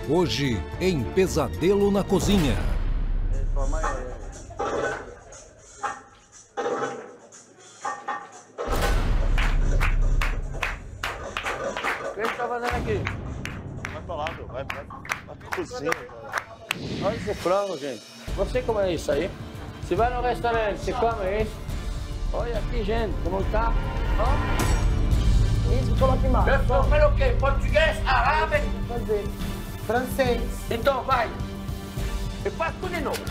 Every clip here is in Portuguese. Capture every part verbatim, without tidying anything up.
Hoje, em Pesadelo na Cozinha. O que você tá fazendo aqui? Vai pra lá, meu. Vai, vai, vai pra cozinha, cara. Olha esse frango, gente. Você come isso aí? Se vai no restaurante, você come isso? Olha aqui, gente, como tá. Ó. Isso, coloca embaixo. Eu tô falando o quê? Português? Árabe? Fazer. Francês. Então vai. E faz tudo de novo.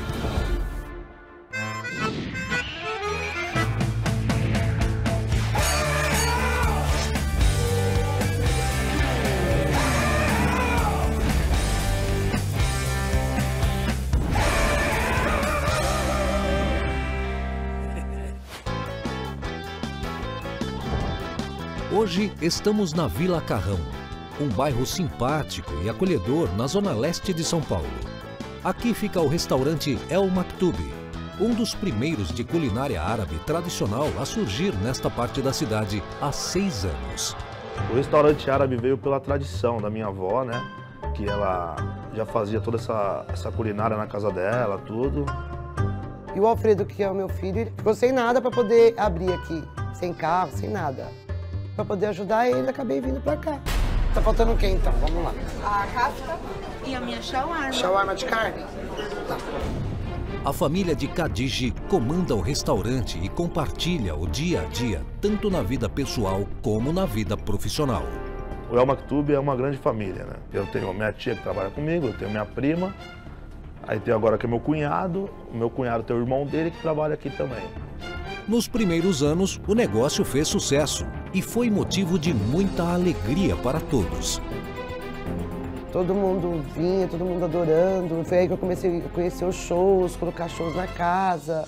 Hoje estamos na Vila Carrão, um bairro simpático e acolhedor na zona leste de São Paulo. Aqui fica o restaurante El Maktoub, um dos primeiros de culinária árabe tradicional a surgir nesta parte da cidade há seis anos. O restaurante árabe veio pela tradição da minha avó, né? Que ela já fazia toda essa, essa culinária na casa dela, tudo. E o Alfredo, que é o meu filho, ele ficou sem nada para poder abrir aqui. Sem carro, sem nada. Para poder ajudar ele, acabei vindo para cá. Tá faltando o quê, então? Vamos lá. A casca e a minha shawarma. Shawarma de carne? Tá. A família de Khadiji comanda o restaurante e compartilha o dia a dia, tanto na vida pessoal como na vida profissional. O El Maktoub é uma grande família, né? Eu tenho a minha tia que trabalha comigo, eu tenho minha prima, aí tenho agora que é meu cunhado, o meu cunhado tem o irmão dele que trabalha aqui também. Nos primeiros anos, o negócio fez sucesso e foi motivo de muita alegria para todos. Todo mundo vinha, todo mundo adorando. Foi aí que eu comecei a conhecer os shows, colocar shows na casa.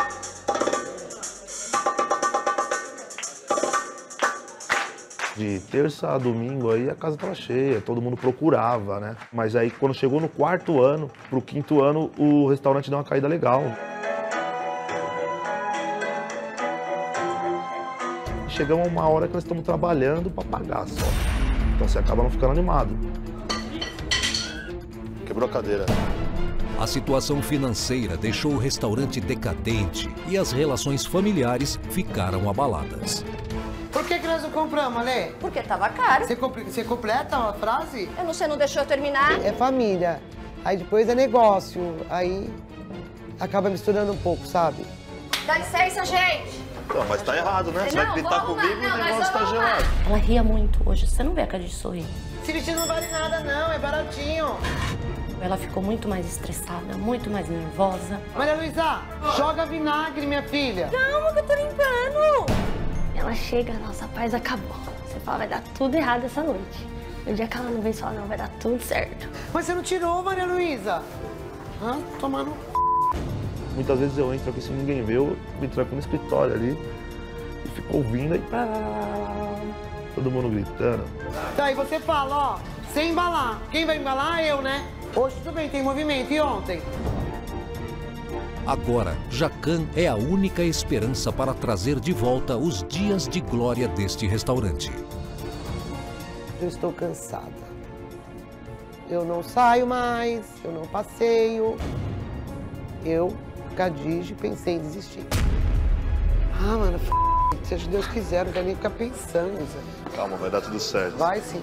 De terça a domingo aí a casa estava cheia, todo mundo procurava, né? Mas aí quando chegou no quarto ano, pro quinto ano, o restaurante deu uma caída legal. Chegamos a uma hora que nós estamos trabalhando para pagar só. Então você acaba não ficando animado. Quebrou a cadeira. A situação financeira deixou o restaurante decadente e as relações familiares ficaram abaladas. Por que que nós não compramos, Ale? Porque tava caro. Você, compl você completa a frase? Eu não sei, não deixou eu terminar. É família. Aí depois é negócio. Aí acaba misturando um pouco, sabe? Dá licença, gente. Não, mas tá errado, né? Você Não, vai gritar vamos lá. comigo e Não, o nós negócio tá vamos lá. gelado. Ela ria muito hoje, você não vê a cara de sorrir. Esse vestido não vale nada não, é baratinho. Ela ficou muito mais estressada, muito mais nervosa. Maria Luísa, joga vinagre, minha filha. Calma que eu tô limpando. Ela chega, nossa paz acabou. Você fala, vai dar tudo errado essa noite. No dia que ela não vem, você fala, não, vai dar tudo certo. Mas você não tirou, Maria Luísa? Hã? Tomando... Muitas vezes eu entro aqui sem ninguém ver, eu me tranco no escritório ali e fico ouvindo aí. Todo mundo gritando. Tá, e você fala, ó, sem embalar. Quem vai embalar? Eu, né? Hoje tudo bem, tem movimento. E ontem? Agora, Jacan é a única esperança para trazer de volta os dias de glória deste restaurante. Eu estou cansada. Eu não saio mais, eu não passeio. Eu, Khadiji, pensei em desistir. Ah, mano, f... seja Deus quiser, não quero nem ficar pensando, Zé. Calma, vai dar tudo certo. Vai sim.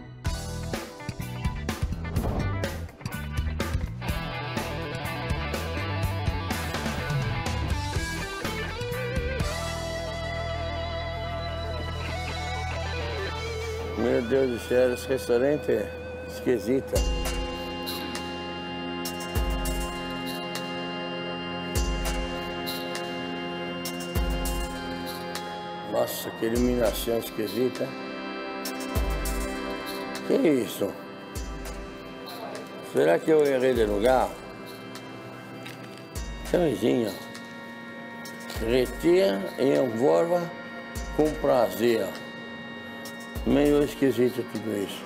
Meu Deus do céu, esse restaurante é esquisito. Nossa, que iluminação esquisita. Que isso? Será que eu errei de lugar? Cãezinho. Retira e envolva com prazer. Meio esquisito tudo isso.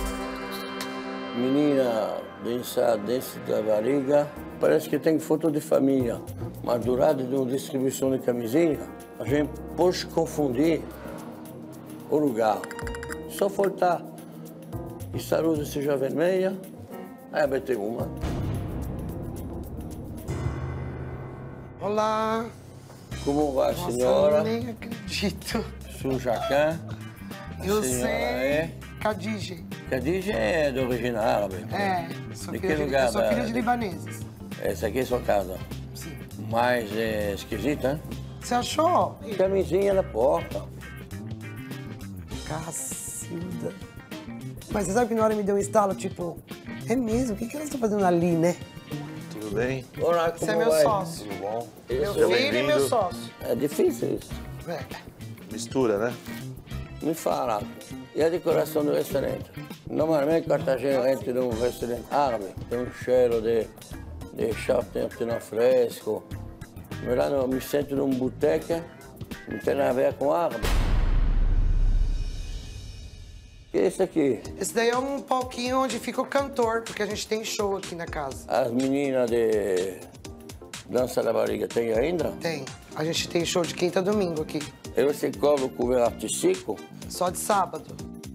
Menina densa dentro da barriga, parece que tem foto de família. Mas do lado de uma distribuição de camisinha, a gente pode confundir o lugar. Só faltar E se a luz seja vermelha, aí abete uma. Olá. Como vai, Nossa, senhora? eu nem acredito. Sou Jacan. Eu A senhora sei. é? Khadija. Khadija é de origem árabe. É, sou De filha que de, lugar eu sou da- filha de libaneses. Essa aqui é sua casa. Sim. Mas é esquisita, hein? Você achou? Camisinha na porta. Cacilda. Mas você sabe que na hora me deu um estalo, tipo, é mesmo? O que, que elas estão fazendo ali, né? Tudo bem? Olá, como Você é meu vai? sócio. Tudo bom? Meu Seja filho e bem-vindo. meu sócio. É difícil isso. É. Mistura, né? Me fala, e a decoração do restaurante? Normalmente Cartagena entra num restaurante árabe, tem um cheiro de, de champagne fresco. Mas lá não, me sento num boteca, não tem nada a ver com árabe. O que é isso aqui? Esse daí é um palquinho onde fica o cantor, porque a gente tem show aqui na casa. As meninas de dança da barriga tem ainda? Tem. A gente tem show de quinta a domingo aqui. E você cobra o cover artístico? Só de sábado.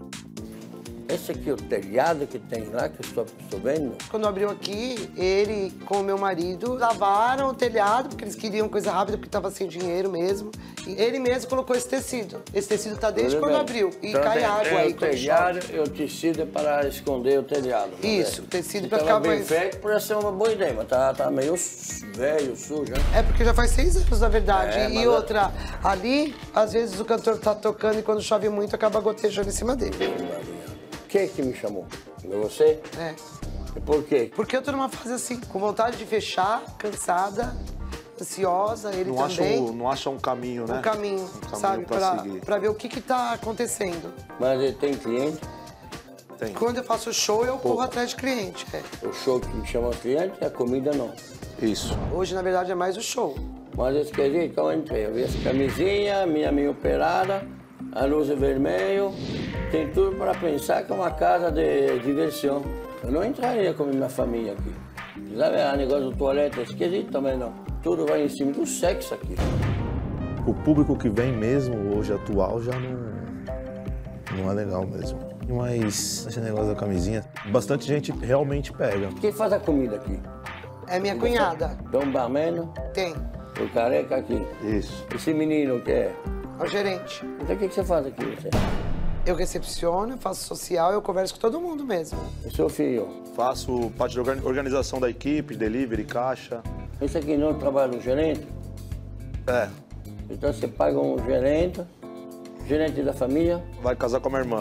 Esse aqui é o telhado que tem lá, que eu estou, estou vendo. Quando abriu aqui, ele com o meu marido lavaram o telhado, porque eles queriam coisa rápida, porque estava sem dinheiro mesmo. E ele mesmo colocou esse tecido. Esse tecido tá desde Tudo quando bem. abriu. E Então, cai tem- água tem aí o quando telhado chove. e o tecido é para esconder o telhado. não é? Isso, o tecido Se pra tava ficar bem mais- feito, podia ser uma boa ideia, mas tá, tá meio su- velho, sujo, né? É porque já faz seis anos, na verdade. É, e mas- outra, ali, às vezes o cantor tá tocando e quando chove muito, acaba gotejando em cima dele. Quem que me chamou? Foi você? É. E por quê? Porque eu tô numa fase assim, com vontade de fechar, cansada, ansiosa, ele Não acha, também. um, não acha um caminho, né? Um caminho, Um caminho sabe? pra Pra, seguir. pra ver o que que tá acontecendo. Mas ele tem cliente? Tem. Quando eu faço show, eu corro atrás de cliente. é. O show que me chama cliente, a comida não. Isso. Hoje, na verdade, é mais o show. Mas esse quesito que eu entrei, eu vi essa camisinha, minha meio operada, a luz é vermelho, tem tudo para pensar que é uma casa de diversão. Eu não entraria com minha família aqui. Sabe, o negócio do toalete é esquisito também não. Tudo vai em cima do sexo aqui. O público que vem mesmo, hoje atual, já não, não é legal mesmo. Mas esse negócio da camisinha, bastante gente realmente pega. Quem faz a comida aqui? É minha cunhada. Tem um barman, Tem. o careca aqui. Isso. Esse menino que é. É o gerente. Então o que que você faz aqui, você? Eu recepciono, eu faço social, eu converso com todo mundo mesmo. E seu filho? Faço parte da organ- organização da equipe, delivery, caixa. Esse aqui não trabalha no gerente? É, Então você paga um gerente, gerente da família. vai casar com a minha irmã.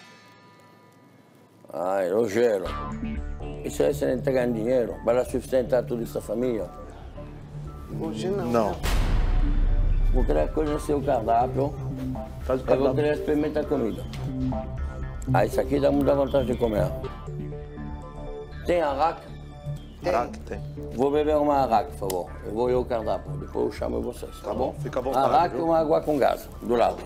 Ai, Rogério, isso aí você não está ganhando dinheiro para sustentar toda essa família? Hoje não. Não. Vou querer conhecer o cardápio, Faz o eu vou cardápio. querer experimentar a comida. Ah, isso aqui dá muita vontade de comer. Tem araque? Caraca, tem. Vou beber uma araque, por favor. Eu vou ir ao cardápio, depois eu chamo vocês, tá, Tá bom? bom, fica à vontade, Araque e viu? uma água com gás, do lado.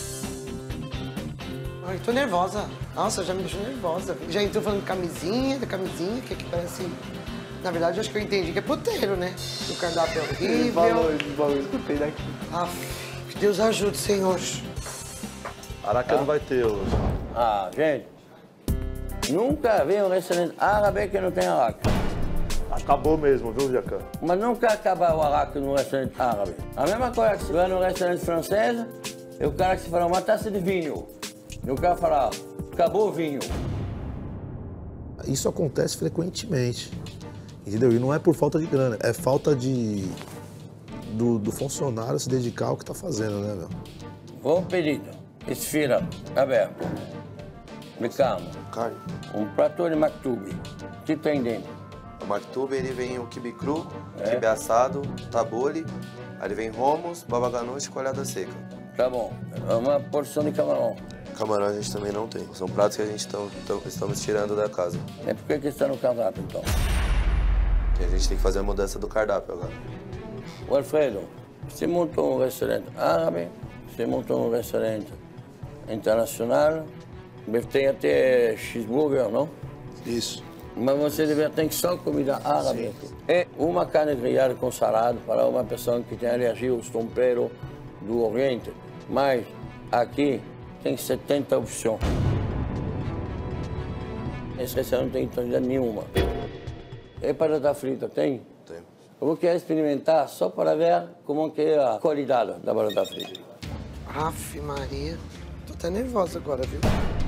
Ai, tô nervosa. Nossa, já me deixou nervosa. Já entrou falando de camisinha, da camisinha, que aqui parece... Na verdade, eu acho que eu entendi que é puteiro, né? O cardápio é horrível. ele falou, escutei daqui. Aff, que Deus ajude, Senhor. Araca não vai ter hoje. Ah, gente, nunca vi um restaurante árabe que não tem araque. Acabou mesmo, viu, Jacan? Mas nunca acaba o araque no restaurante árabe. A mesma coisa que você vai no restaurante francês, e o cara que se fala uma taça de vinho. E o cara fala, acabou o vinho. Isso acontece frequentemente, entendeu? E não é por falta de grana, é falta de do, do funcionário se dedicar ao que tá fazendo, né, meu? Bom pedido, esfira, aberto. Me calma. Carne. Um prato de maktoub. O que tem dentro? O maktub, ele vem o quibe cru, É. quibe assado, tabule, aí ele vem hummus, baba ganoush e coalhada seca. Tá bom, é uma porção de camarão. Camarão a gente também não tem. São pratos que a gente tão, tão- estamos tirando da casa. É por que que está no cardápio, então? E a gente tem que fazer a mudança do cardápio agora. O Alfredo, você montou um restaurante árabe, você montou um restaurante internacional, tem até cheeseburger, não? Isso. Mas você deve ter só comida árabe aqui. É uma carne grelhada com salada para uma pessoa que tem alergia aos temperos do Oriente. Mas aqui tem setenta opções. Esse restaurante não tem qualidade nenhuma. E batata frita tem? Tem. Eu vou querer experimentar só para ver como que é a qualidade da batata frita. Aff, Maria. Tô até nervosa agora, viu?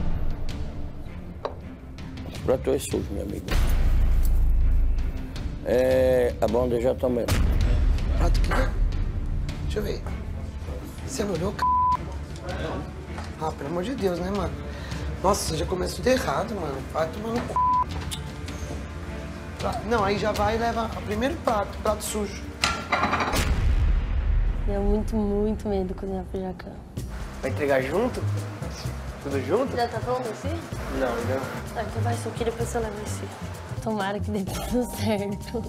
O prato é sujo, meu amigo. É a bandeja também. Prato que é? Deixa eu ver. Você não olhou, c... Ah, pelo amor de Deus, né, mano? Nossa, você já começa tudo errado, mano. Vai tomar no c... Não, aí já vai e leva o primeiro prato, prato sujo. Tenho muito, muito medo de cozinhar pro Jacan. Vai entregar junto? Tudo junto? Já tá pronto assim? Não, ainda não. Tá, então vai, só que depois você leva esse. Tomara que dê tudo certo.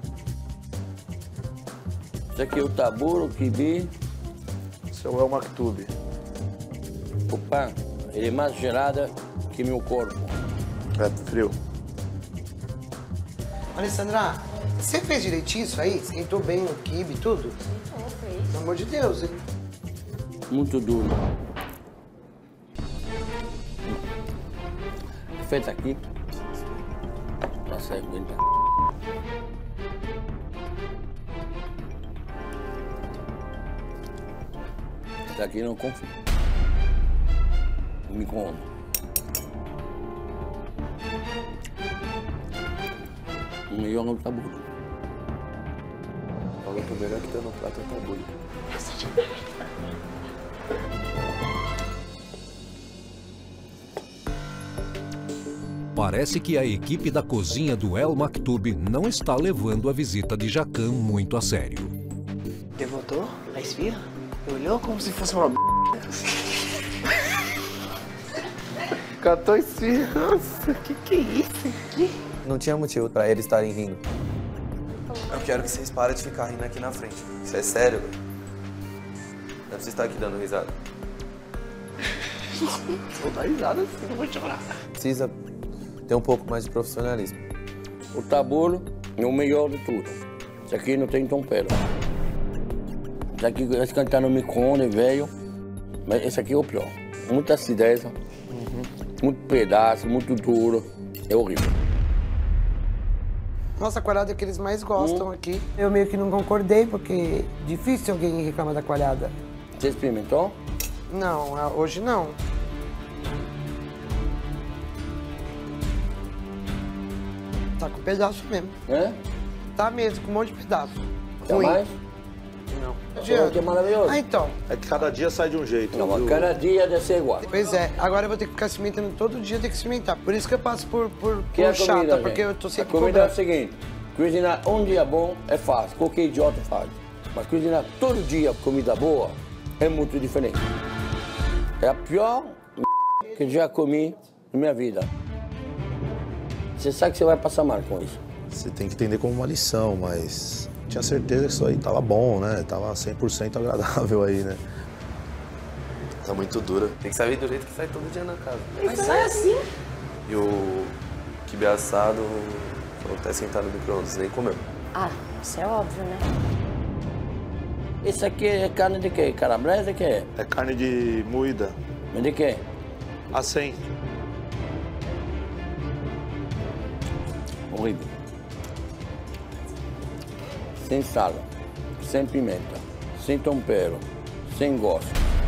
Esse aqui é o taburo, o quibe. Esse é o El Maktub. O pão, ele é mais gelado que meu corpo. É frio. Alessandra, você fez direitinho isso aí? Você entrou bem no quibe e tudo? Então, fez. Pelo amor de Deus, hein? Muito duro. Feito aqui. Nossa, aguenta. Esse aqui não confio. No micro-ondas. O melhor é o tabule. Falou que o melhor que tem no prato é o tabule. Parece que a equipe da cozinha do El Maktub não está levando a visita de Jacan muito a sério. Devotou a esfirra? Olhou como se fosse uma b... Catou a esfirra. Nossa, que que é isso aqui? Não tinha motivo pra eles estarem rindo. Eu quero que vocês parem de ficar rindo aqui na frente. Isso é sério, velho. Não é pra vocês estar aqui dando risada. Vou dar risada assim, não vou chorar. Precisa ter um pouco mais de profissionalismo. O tabule é o melhor de tudo. Esse aqui não tem tempero. Esse aqui, esse aqui tá no micro-ondas, velho. Mas esse aqui é o pior. Muita acidez, uhum. Muito pedaço, muito duro. É horrível. Nossa, a coalhada é que eles mais gostam hum. aqui. Eu meio que não concordei, porque é difícil alguém reclamar da coalhada. Você experimentou? Não, hoje não. Tá com pedaço mesmo. É? Tá mesmo, com um monte de pedaço. Quer mais? Não. Adianta. Que é maravilhoso. Ah, então. É que cada dia sai de um jeito. Não, mas cada dia deve ser igual. Pois é, agora eu vou ter que ficar experimentando todo dia, ter que experimentar. Por isso que eu passo por, por, que por é chata, comida, porque gente? eu tô sempre A comida cobrando. é o seguinte, cozinhar um dia bom é fácil, qualquer idiota faz. Mas cozinhar todo dia comida boa é muito diferente. É a pior que eu já comi na minha vida. Você sabe que você vai passar mal com isso. Você tem que entender como uma lição, mas tinha certeza que isso aí tava bom, né? Tava cem por cento agradável aí, né? Tá muito dura. Tem que sair do jeito que sai todo dia na casa. Mas sai assim? E o quibe assado, falou até sentar no micro-ondas, nem comeu. Ah, isso é óbvio, né? Esse aqui é carne de quê? Calabresa de quê? É carne de moída. Mas de quê? A cem. Horrível. Sem sal, sem pimenta, sem tempero, sem gosto.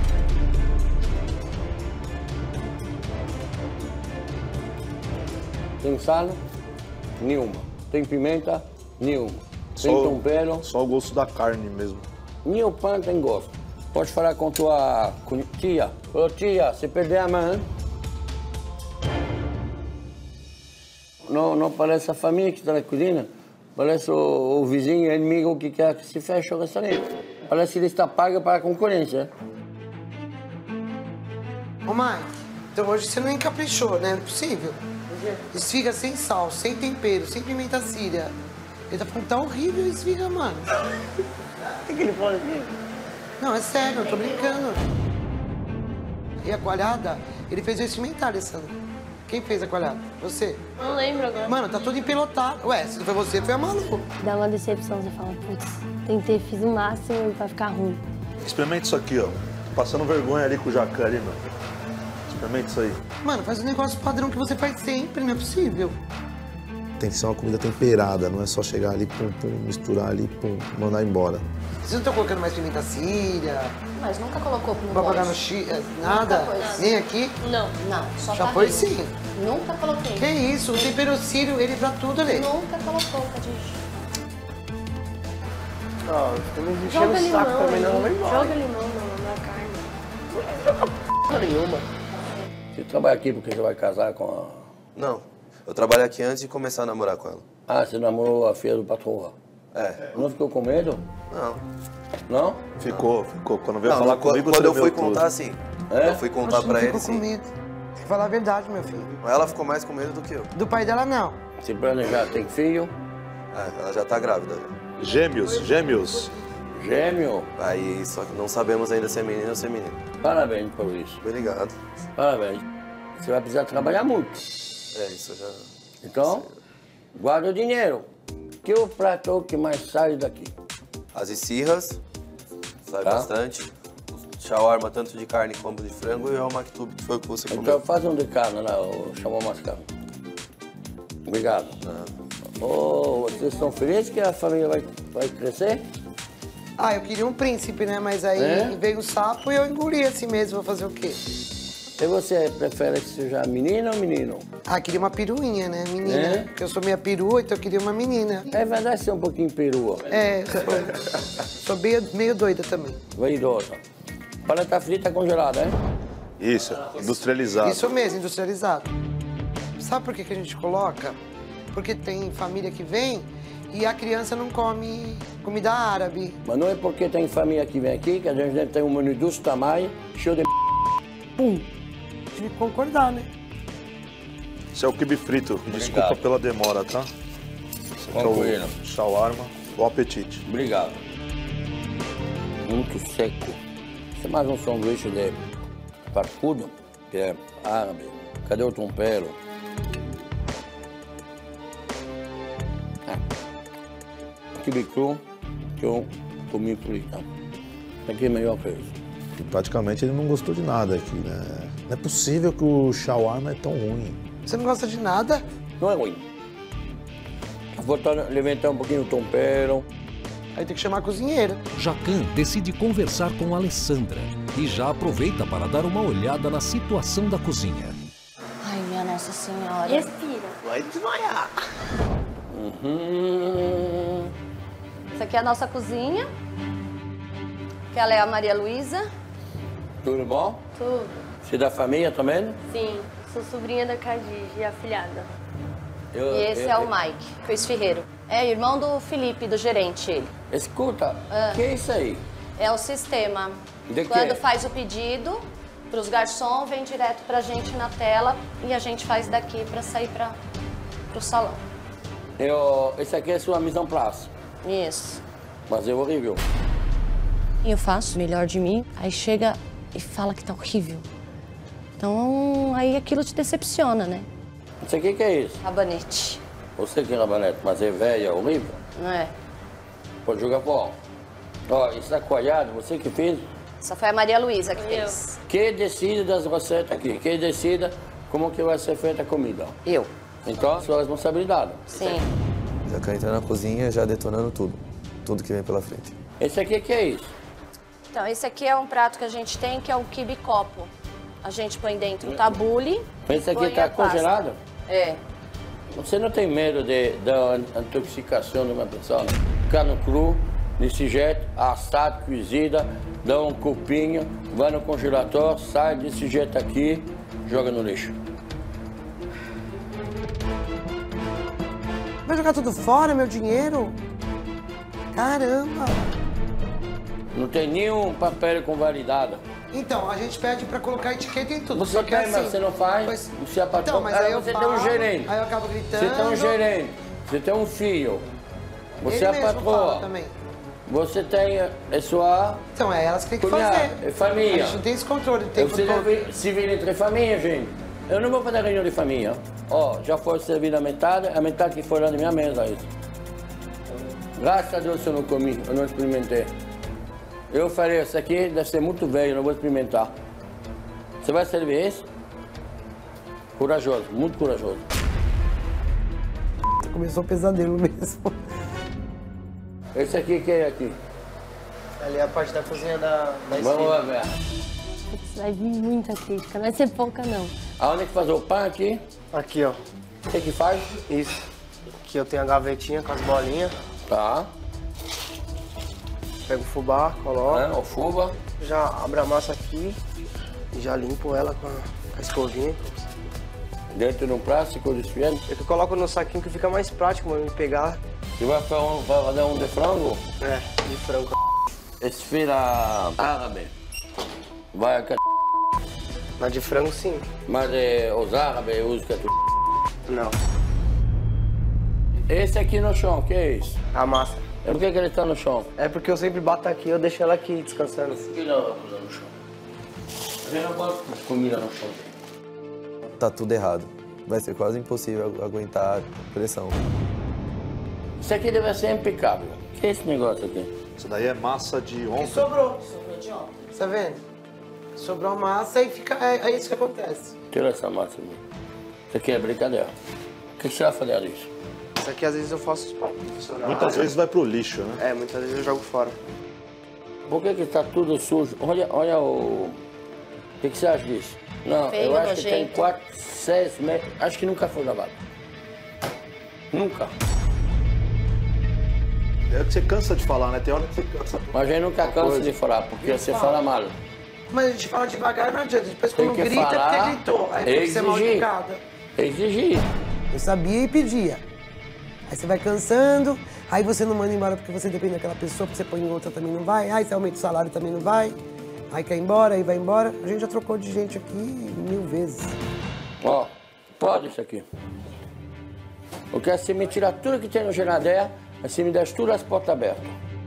Tem sal? Nenhuma. Tem pimenta? Nenhuma. Sem Só- tempero? Só o gosto da carne mesmo. Nem o pão tem gosto. Pode falar com tua com tia. Ô tia, se perder a mão. Não, não parece a família que está na cozinha. Parece o, o vizinho, o inimigo que quer que se feche o restaurante. Parece que ele está pago para a concorrência. Ô, mãe, então hoje você não encaprichou, né? Não é possível. Esfiga sem sal, sem tempero, sem pimenta síria. Ele tá falando, tá horrível a esfiga, mano. O que, que ele fala assim? Não, é sério, eu tô brincando. E a coalhada, ele fez eu experimentar, Alessandra. Quem fez a coalhada? Você. Não lembro agora. Mano, tá todo empelotado. Ué, se não foi você, foi a Malu. Dá uma decepção, você fala, putz, tentei, fiz o máximo e vai ficar ruim. Experimenta isso aqui, ó. Tô passando vergonha ali com o Jacan ali, mano. Experimenta isso aí. Mano, faz um negócio padrão que você faz sempre, não é possível. Tem que ser uma comida temperada, não é só chegar ali, pum, pum, misturar ali, pum, mandar embora. Vocês não estão colocando mais pimenta síria? Mas nunca colocou no Pra pagar no molde. chi... Nada? pôs. Nem aqui? Não. Não, só Já tá foi rindo. sim. Nunca coloquei. Que isso? O tempero sírio, ele pra tudo ali. Nunca colocou, Cadinho. Não, você me enchendo Joga o limão, saco também, não, vai embora. joga limão na, na carne. Porra nenhuma. Você trabalha aqui porque você vai casar com a... Não, eu trabalho aqui antes de começar a namorar com ela. Ah, você namorou a filha do patroa. É. Não ficou com medo? Não. Não? Ficou, ficou. Quando veio Não, falar quando, comigo, quando eu tremeu fui tudo. contar, sim. É? Eu fui contar Poxa, não pra ele, ficou com sim. medo. Tem que falar a verdade, meu filho. Ela ficou mais com medo do que eu. Do pai dela, não. Se planejar, tem filho? É, ela já tá grávida. Já. Gêmeos, gêmeos. Gêmeo? Aí, só que não sabemos ainda se é menino ou se é menino. Parabéns por isso. Obrigado. Parabéns. Você vai precisar trabalhar muito. É, isso eu já... Então, guarda o dinheiro. Que o prato que mais sai daqui? As esfirras, sai Tá. bastante. Shawarma, tanto de carne como de frango, e o maktub, que foi o que você Então comeu. faz um de carne lá, o chamou mais carne. Obrigado. Oh, vocês estão felizes que a família vai, vai crescer? Ah, eu queria um príncipe, né? Mas aí É? veio o sapo e eu engoli assim mesmo. Vou fazer o quê? E você prefere que seja menina ou menino? Ah, queria uma peruinha, né? Menina. É? Porque eu sou meia perua, então eu queria uma menina. É verdade ser um pouquinho perua. É, sou, sou meio, meio doida também. Vaidosa. Paleta frita congelada, hein? Isso, industrializado. Isso mesmo, industrializado. Sabe por que, que a gente coloca? Porque tem família que vem e a criança não come comida árabe. Mas não é porque tem família que vem aqui que a gente deve ter um menu desse tamanho, cheio de Pum. Tive que concordar, né? Esse é o quibe frito. Desculpa pela demora, tá? Esse aqui é Tranquilo. o shawarma. Bom apetite. Obrigado. Muito seco. Isso é mais um sanduíche de parcudo, que é árabe. Cadê o tempero? Ah. Quibe cru, que eu comi frita. Isso aqui é melhor que isso. E praticamente ele não gostou de nada aqui, né? Não é possível que o shawarma é tão ruim. Você não gosta de nada? Não é ruim. Vou levantar um pouquinho o tempero. Aí tem que chamar a cozinheira. Jacan decide conversar com Alessandra e já aproveita para dar uma olhada na situação da cozinha. Ai, minha Nossa Senhora. Respira. Vai desmaiar. Uhum. Essa aqui é a nossa cozinha. Que ela é a Maria Luísa. Tudo bom? Tudo. Você é da família também? Sim, sou sobrinha da Cadige e afilhada. Eu, E esse eu- é o Mike, que é o esfirreiro. É irmão do Felipe, do gerente, ele. Escuta, o Ah. que é isso aí? É o sistema. De quê? Quando faz o pedido para os garçons, vem direto pra gente na tela e a gente faz daqui para sair para o salão. Eu, esse aqui é sua mise en place, Isso. mas é horrível. E eu faço o melhor de mim, aí chega e fala que tá horrível. Então, aí aquilo te decepciona, né? Isso aqui que é isso? Rabanete. Você que é rabanete, mas é velha, horrível. Não é? Pode jogar fora. Ó, isso é coalhado, você que fez. Essa foi a Maria Luísa que Eu. fez. Quem decide das receitas aqui? Quem decide como que vai ser feita a comida? Eu. Então, sua responsabilidade. Sim. Já que entra na cozinha, já detonando tudo. Tudo que vem pela frente. Esse aqui que é isso? Então, esse aqui é um prato que a gente tem, que é o quibe copo. A gente põe dentro o tabule. Esse aqui põe está a pasta. congelado? É. Você não tem medo de, da intoxicação de uma pessoa? Carne cru, desse jeito, assado, cozida, dá um copinho, vai no congelador, sai desse jeito aqui, joga no lixo. Vai jogar tudo fora, meu dinheiro? Caramba! Não tem nenhum papel com validade. Então, a gente pede pra colocar etiqueta em tudo. Você só que tem, assim, mas você não faz, pois- você é patrão. Então, mas Ah, aí eu você falo, tem um gerente. aí eu acabo gritando. Você tem um gerente, você tem um filho, você Ele é a mesmo patroa, fala também. você tem a sua Então, é elas que tem que cunhada, fazer. é família. A gente não tem esse controle o tempo Você todo. deve se vir entre família, gente. Eu não vou fazer reunião de família. Ó, já foi servida a metade, a metade que foi lá na minha mesa, isso. Graças a Deus eu não comi, eu não experimentei. Eu falei, isso aqui deve ser muito velho, eu não vou experimentar. Você vai servir isso? Corajoso, muito corajoso. Começou o pesadelo mesmo. Esse aqui, quem é aqui? Ali é a parte da cozinha da, da esquina. Vamos lá ver. Vai vir muita crítica, não vai ser pouca não. Aonde é que faz o pão aqui? Aqui, ó. O que que faz? Isso. Aqui eu tenho a gavetinha com as bolinhas. Tá. Pego o fubá, coloco. É, o fuba. Já abro a massa aqui e já limpo ela com a, com a escovinha. Dentro de um plástico desfiando. Eu que coloco no saquinho que fica mais prático pra me pegar. E vai fazer um, vai fazer um de frango? É, de frango. Esfira árabe. Vai a Na de frango, sim. Mas é, os árabes usam que é tudo. Não. Esse aqui no chão, o que é isso? A massa. Por que que ele está no chão? É porque eu sempre bato aqui, eu deixo ela aqui descansando. Por que não vai pôr no chão? A gente não bota comida no chão. Tá tudo errado. Vai ser quase impossível agu- aguentar a pressão. Isso aqui deve ser impecável. O que é esse negócio aqui? Isso daí é massa de E ontem. sobrou. Sobrou de ontem. Tá vendo? Sobrou a massa e fica, é, é isso que acontece. Tira essa massa aqui. Isso aqui é brincadeira. O que você vai fazer disso? Isso aqui às vezes eu faço funcionar. Muitas vezes vai pro lixo, né? É, muitas vezes eu jogo fora. Por que que está tudo sujo? Olha, olha o... O que que você acha disso? Não, Feio, eu acho que tem nojento. quatro, seis metros. Acho que nunca foi lavado. Nunca. É que você cansa de falar, né? Tem hora que você cansa. Mas a gente nunca cansa de falar, porque você fala mal. Mas a gente fala devagar, não adianta. Depois Tem quando que grita é falar, porque gritou. Aí tem que ser mal exigir. educada. Exigir. Eu sabia e pedia. Aí você vai cansando, aí você não manda embora porque você depende daquela pessoa, porque você põe em outra também não vai, aí você aumenta o salário também não vai, aí quer ir embora, aí vai embora. A gente já trocou de gente aqui mil vezes. Ó, pode isso aqui. Eu quero que você me tirar tudo que tem no geladeira, assim me deixa tudo as portas abertas.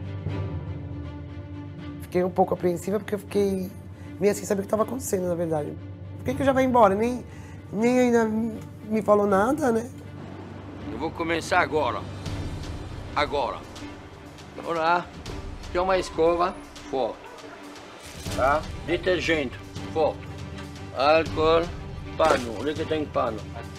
Fiquei um pouco apreensiva porque eu fiquei meio assim, saber o que estava acontecendo, na verdade. Por que que já vai embora? Nem, nem ainda me falou nada, né? Eu vou começar agora. Agora. Olá. Tem uma escova forte. Tá? Detergente forte. Álcool. Pano. Olha que tem pano.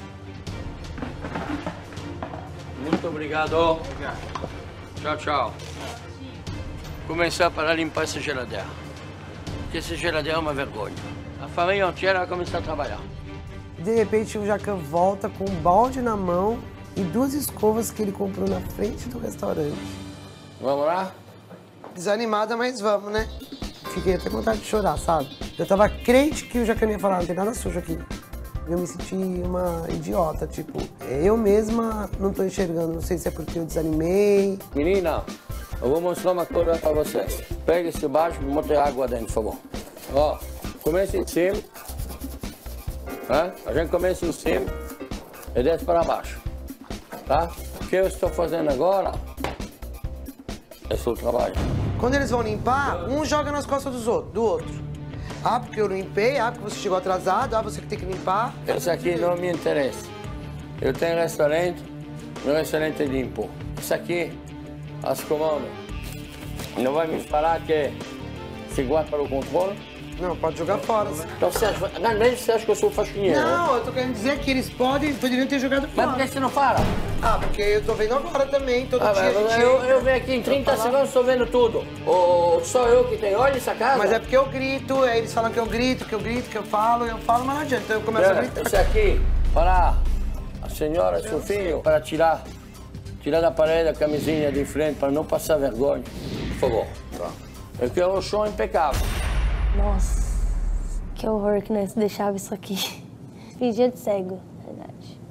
Muito obrigado. Tchau, tchau. Começar para limpar essa geladeira. Porque essa geladeira é uma vergonha. A família inteira vai começar a trabalhar. De repente o Jacan volta com um balde na mão e duas escovas que ele comprou na frente do restaurante. Vamos lá? Desanimada, mas vamos, né? Fiquei até com vontade de chorar, sabe? Eu tava crente que o Jacan ia falar, não tem nada sujo aqui. Eu me senti uma idiota, tipo, eu mesma não tô enxergando, não sei se é porque eu desanimei. Menina, eu vou mostrar uma coisa pra vocês. Pega esse baixo e bota água dentro, por favor. Ó, começa em cima. Tá? A gente começa em cima e desce para baixo. Tá? O que eu estou fazendo agora é seu trabalho. Quando eles vão limpar, um joga nas costas dos outros, do outro. Ah, porque eu limpei, ah, porque você chegou atrasado, ah, você que tem que limpar. Isso aqui não me interessa. Eu tenho restaurante, meu restaurante é limpo. Isso aqui, as comandas. Não vai me falar que se guarda para o controle? Não, pode jogar fora. Então você acha, não, mesmo você acha que eu sou faxineiro? Não, eu tô querendo dizer que eles podem, poderiam ter jogado Mas fora. por que você não fala? Ah, porque eu tô vendo agora também, todo Ah, dia mas a gente eu, entra. eu venho aqui em trinta segundos, estou vendo tudo. Ou só eu que tenho olho nessa casa? Mas é porque eu grito, aí eles falam que eu grito, que eu grito, que eu falo, eu falo, mas não adianta, então eu começo a É, gritar. esse aqui, para a senhora, seu filho, para tirar, tirar da parede a camisinha de frente, para não passar vergonha, por favor. Tá. Eu quero o chão impecável. Nossa, que horror que nós deixava isso aqui. Fingia de cego, verdade.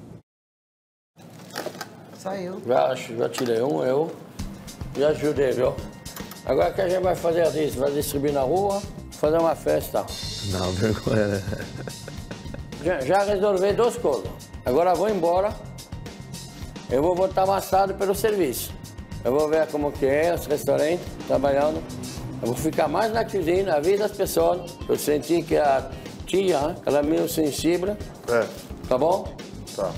Saiu. Já, já tirei um, eu já ajudei, viu? Agora o que a gente vai fazer disso? Vai distribuir na rua, fazer uma festa. Não, vergonha, né? Já, já resolvi duas coisas. Agora eu vou embora, eu vou voltar amassado pelo serviço. Eu vou ver como que é os restaurantes, trabalhando. Eu vou ficar mais na cozinha, na vida das pessoas. Eu senti que a tia, ela é meio sensível. É, Tá bom? tá.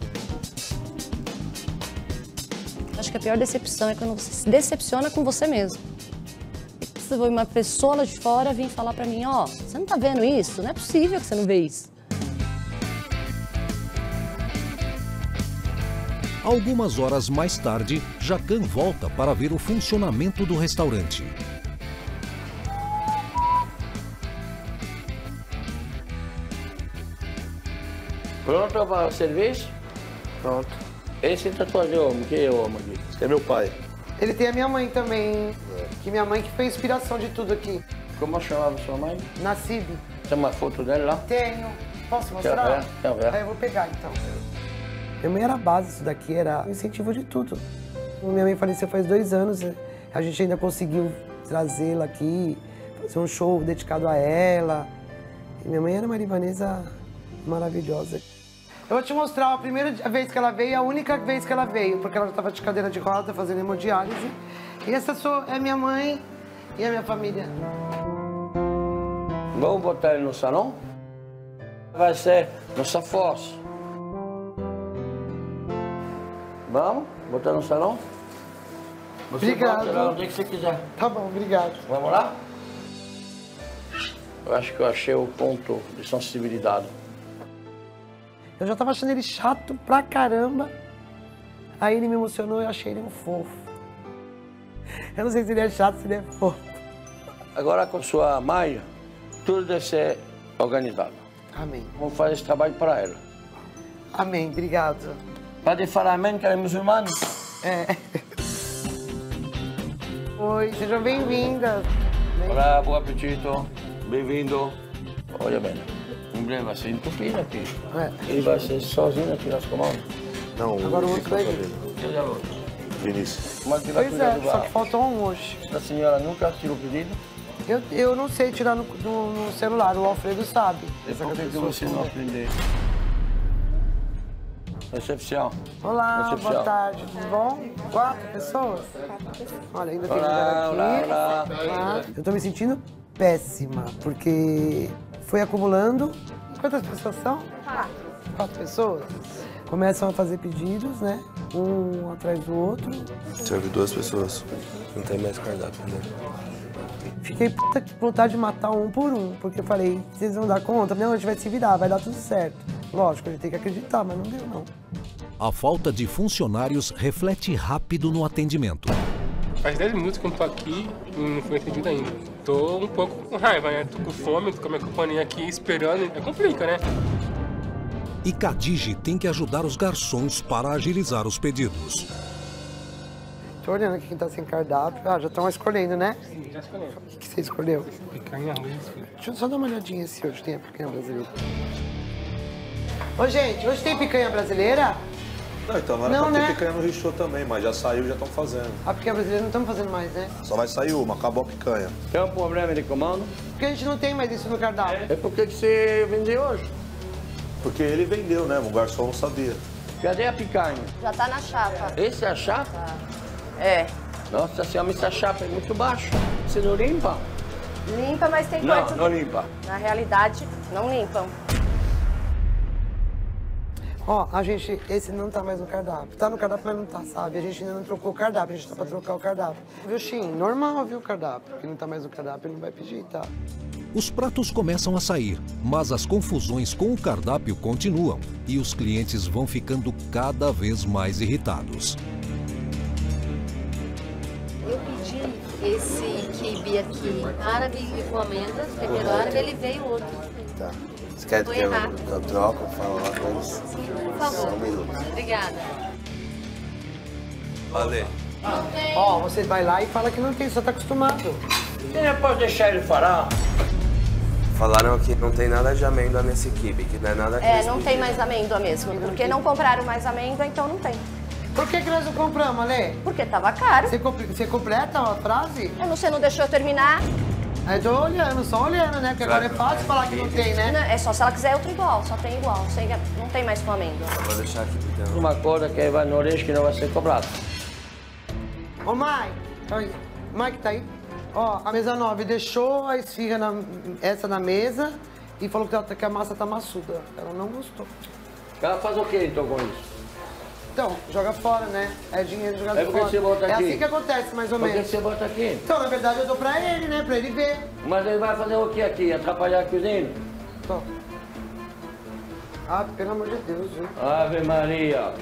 Acho que a pior decepção é quando você se decepciona com você mesmo. Você vê uma pessoa lá de fora vir falar pra mim, ó, você não tá vendo isso? Não é possível que você não vê isso. Algumas horas mais tarde, Jacan volta para ver o funcionamento do restaurante. Pronto para o serviço? Pronto. Esse tatuagem é homem, quem é o homem aqui? Esse é meu pai. Ele tem a minha mãe também, que minha mãe que foi a inspiração de tudo aqui. Como chamava sua mãe? Nassib. Tem uma foto dela lá? Tenho. Posso Quer mostrar? ver? Quer ver? Aí eu vou pegar, então. Minha mãe era a base, isso daqui era o incentivo de tudo. Minha mãe faleceu faz dois anos, a gente ainda conseguiu trazê-la aqui, fazer um show dedicado a ela. E minha mãe era uma libanesa maravilhosa. Eu vou te mostrar a primeira vez que ela veio e a única vez que ela veio, porque ela estava de cadeira de roda fazendo hemodiálise. E essa sou, é minha mãe e a minha família. Vamos botar ele no salão? Vai ser no Safos. Vamos? Botar no salão? Você Obrigado. pode tirar onde que você quiser. Tá bom, obrigado. Vamos lá? Eu acho que eu achei o ponto de sensibilidade. Eu já tava achando ele chato pra caramba. Aí ele me emocionou e eu achei ele um fofo. Eu não sei se ele é chato, se ele é fofo. Agora com sua mãe, tudo deve ser organizado. Amém. Vamos fazer esse trabalho para ela. Amém, obrigado. Pode falar amém, que ela é muçulmana? É. Oi, sejam bem-vindas. Olá, bom apetite. Bem-vindo. Olha bem, em breve vai ser entupido aqui. É. Ele vai ser sozinho aqui nas comandas. Não, Agora o outro vai vir. vir. Cadê a outra? Vinícius. Mas que vai Pois cuidar é, do só barco. que faltou um hoje. A senhora nunca tirou o pedido? Eu, eu não sei tirar no, no, no celular, o Alfredo sabe. E por que que você não aprendeu? Recepção. Olá, Recepção. boa tarde, tudo bom? Quatro pessoas? Olha, ainda tem Olá, lugar olá, aqui. olá. Eu tô me sentindo péssima, porque foi acumulando. Quantas pessoas são? Quatro. Quatro pessoas? Começam a fazer pedidos, né? Um atrás do outro. Serve duas pessoas. Não tem mais cardápio, né? Fiquei puta que vontade de matar um por um, porque eu falei, vocês vão dar conta? Não, a gente vai se virar, vai dar tudo certo. Lógico, a gente tem que acreditar, mas não deu, não. A falta de funcionários reflete rápido no atendimento. Faz dez minutos que eu não tô aqui e não fui atendido ainda. Tô um pouco com raiva, né? Tô com fome, tô com a minha companhia aqui esperando. É complica, né? E Khadija tem que ajudar os garçons para agilizar os pedidos. Tô olhando aqui quem tá sem cardápio. Ah, já estão escolhendo, né? Sim, já escolhendo. O que você escolheu? Picanha, arroz, filho. Deixa eu só dar uma olhadinha se hoje tem a picanha brasileira. Ô, gente, hoje tem picanha brasileira? Não, então não era Não, pra ter né? picanha no Richô também, mas já saiu e já estão fazendo. A picanha brasileira não estamos fazendo mais, né? Só vai sair uma, acabou a picanha. Tem um problema de comando? Porque a gente não tem mais isso no cardápio. É por que que você vendeu hoje? Porque ele vendeu, né? O garçom não sabia. Cadê a picanha? Já tá na chapa. Esse é a chapa? É. Nossa senhora, essa chapa é muito baixa. Você não limpa? Limpa, mas tem Não, coisa... não limpa. Na realidade, não limpam. Ó, a gente, esse não tá mais no cardápio. Tá no cardápio, mas não tá, sabe? A gente ainda não trocou o cardápio, a gente tá pra trocar o cardápio. Viu, Xim? Normal, viu, o cardápio. Quem não tá mais no cardápio, ele não vai pedir, tá? Os pratos começam a sair, mas as confusões com o cardápio continuam e os clientes vão ficando cada vez mais irritados. Eu pedi esse quibe aqui, árabe com amêndoas, tempero árabe, ele veio outro. Tá. Você quer Foi que eu, errado. eu troco, falo lá com eles? Sim, por favor. Só um minuto. Obrigada. Valeu. Ó, você vai lá e fala que não tem, só tá acostumado. Você não pode deixar ele falar? Falaram que não tem nada de amêndoa nesse quibe, que não é nada que É, eles não tem pediram. mais amêndoa mesmo. Porque não compraram mais amêndoa, então não tem. Por que que nós não compramos, Ale? Porque tava caro. Você, compre- você completa a frase? Eu não sei, não deixou eu terminar. Aí tô olhando, só olhando, né? Porque agora é fácil falar que não tem, né? Não, é só se ela quiser outro igual, só tem igual. Sei que não tem mais com amêndoa. Vou deixar aqui então. Uma coisa que vai no orelha que não vai ser cobrado. Ô, Mike, aí. Mike tá aí? Ó, a mesa nove deixou a esfirra, na, essa na mesa e falou que, ela- que a massa tá maçuda. Ela não gostou. Ela faz o que então com isso? Então, joga fora, né? É dinheiro jogado É porque fora. você bota é aqui. assim que acontece, mais ou Por que menos. você bota aqui? Então, na verdade, eu dou pra ele, né? Pra ele ver. Mas ele vai fazer o que aqui? Atrapalhar a cozinha? Então. Ah, pelo amor de Deus, viu? Ave Maria.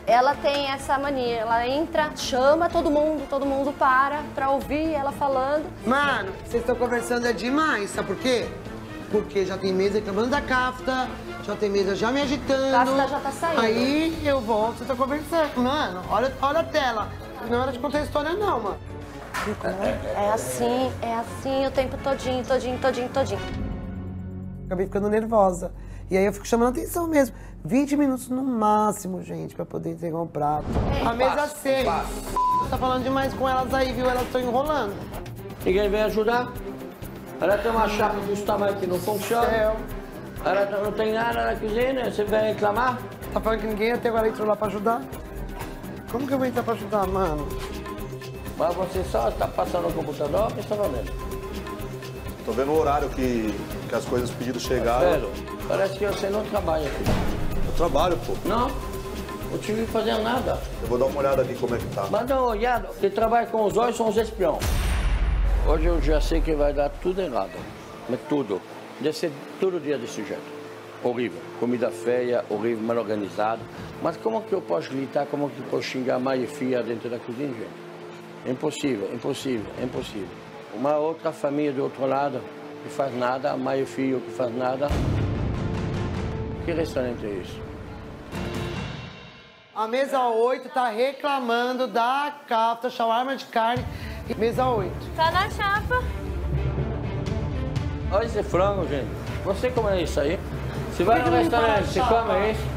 Ela tem essa mania, ela entra, chama todo mundo, todo mundo para pra ouvir ela falando. Mano, vocês estão conversando é demais, sabe por quê? Porque já tem mesa reclamando da Kafta, já tem mesa já me agitando. Kafta já tá saindo. Aí eu volto, vocês estão conversando. Mano, olha, olha a tela. Não é hora de contar a história não, mano. É assim, é assim o tempo todinho, todinho, todinho, todinho. Acabei ficando nervosa. E aí eu fico chamando atenção mesmo. vinte minutos no máximo, gente, pra poder entregar um prato. É, a mesa passo, seis. passo. Tá falando demais com elas aí, viu? Elas estão enrolando. Ninguém vem ajudar. Ela tem uma chapa desse tamanho que não funciona. Céu. Ela não tem nada na cozinha, você vem reclamar? Tá falando que ninguém até agora entrou lá pra ajudar? Como que eu vou entrar pra ajudar, mano? Mas você só tá passando no computador, o que você tá fazendo? Tô vendo o horário que, que as coisas pedidas chegaram. Sério, parece que você não trabalha aqui. Eu trabalho, pô. Não, não tive que fazer nada. Eu vou dar uma olhada aqui como é que tá. Mas dá uma olhada, quem trabalha com os olhos são os espiões. Hoje eu já sei que vai dar tudo errado. Mas tudo. Deve ser todo dia desse jeito. Horrível. Comida feia, horrível, mal organizado. Mas como que eu posso gritar, como que eu posso xingar mãe e filha dentro da cozinha, gente? Impossível, impossível, impossível. Uma outra família do outro lado que faz nada, mãe e filho que faz nada. Que restaurante é isso? A mesa oito tá reclamando da Kafta, shawarma de carne. Mesa oito. Tá na chapa. Olha esse frango, gente. Você come isso aí? Você vai no restaurante, você come isso?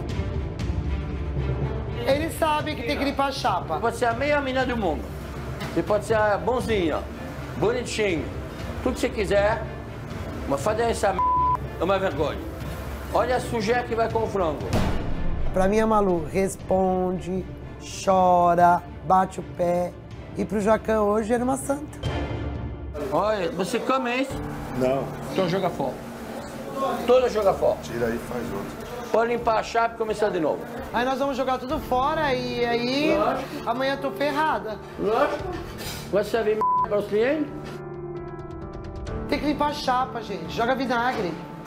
Ele sabe que tem que limpar a chapa. Você pode ser a meia mina do mundo. Você pode ser a bonzinha, bonitinho, tudo que você quiser. Mas fazer essa m... é uma vergonha. Olha a sujeira que vai com o frango. Pra mim, a Malu responde, chora, bate o pé. E pro Jacan hoje era uma santa. Olha, você come isso? Não. Então joga fora. Toda joga fora. Tira aí e faz outro. Pode limpar a chapa e começar de novo. Aí nós vamos jogar tudo fora e aí Lógico. amanhã eu tô ferrada. Lógico. Vai servir m... para os clientes? Tem que limpar a chapa, gente. Joga vinagre.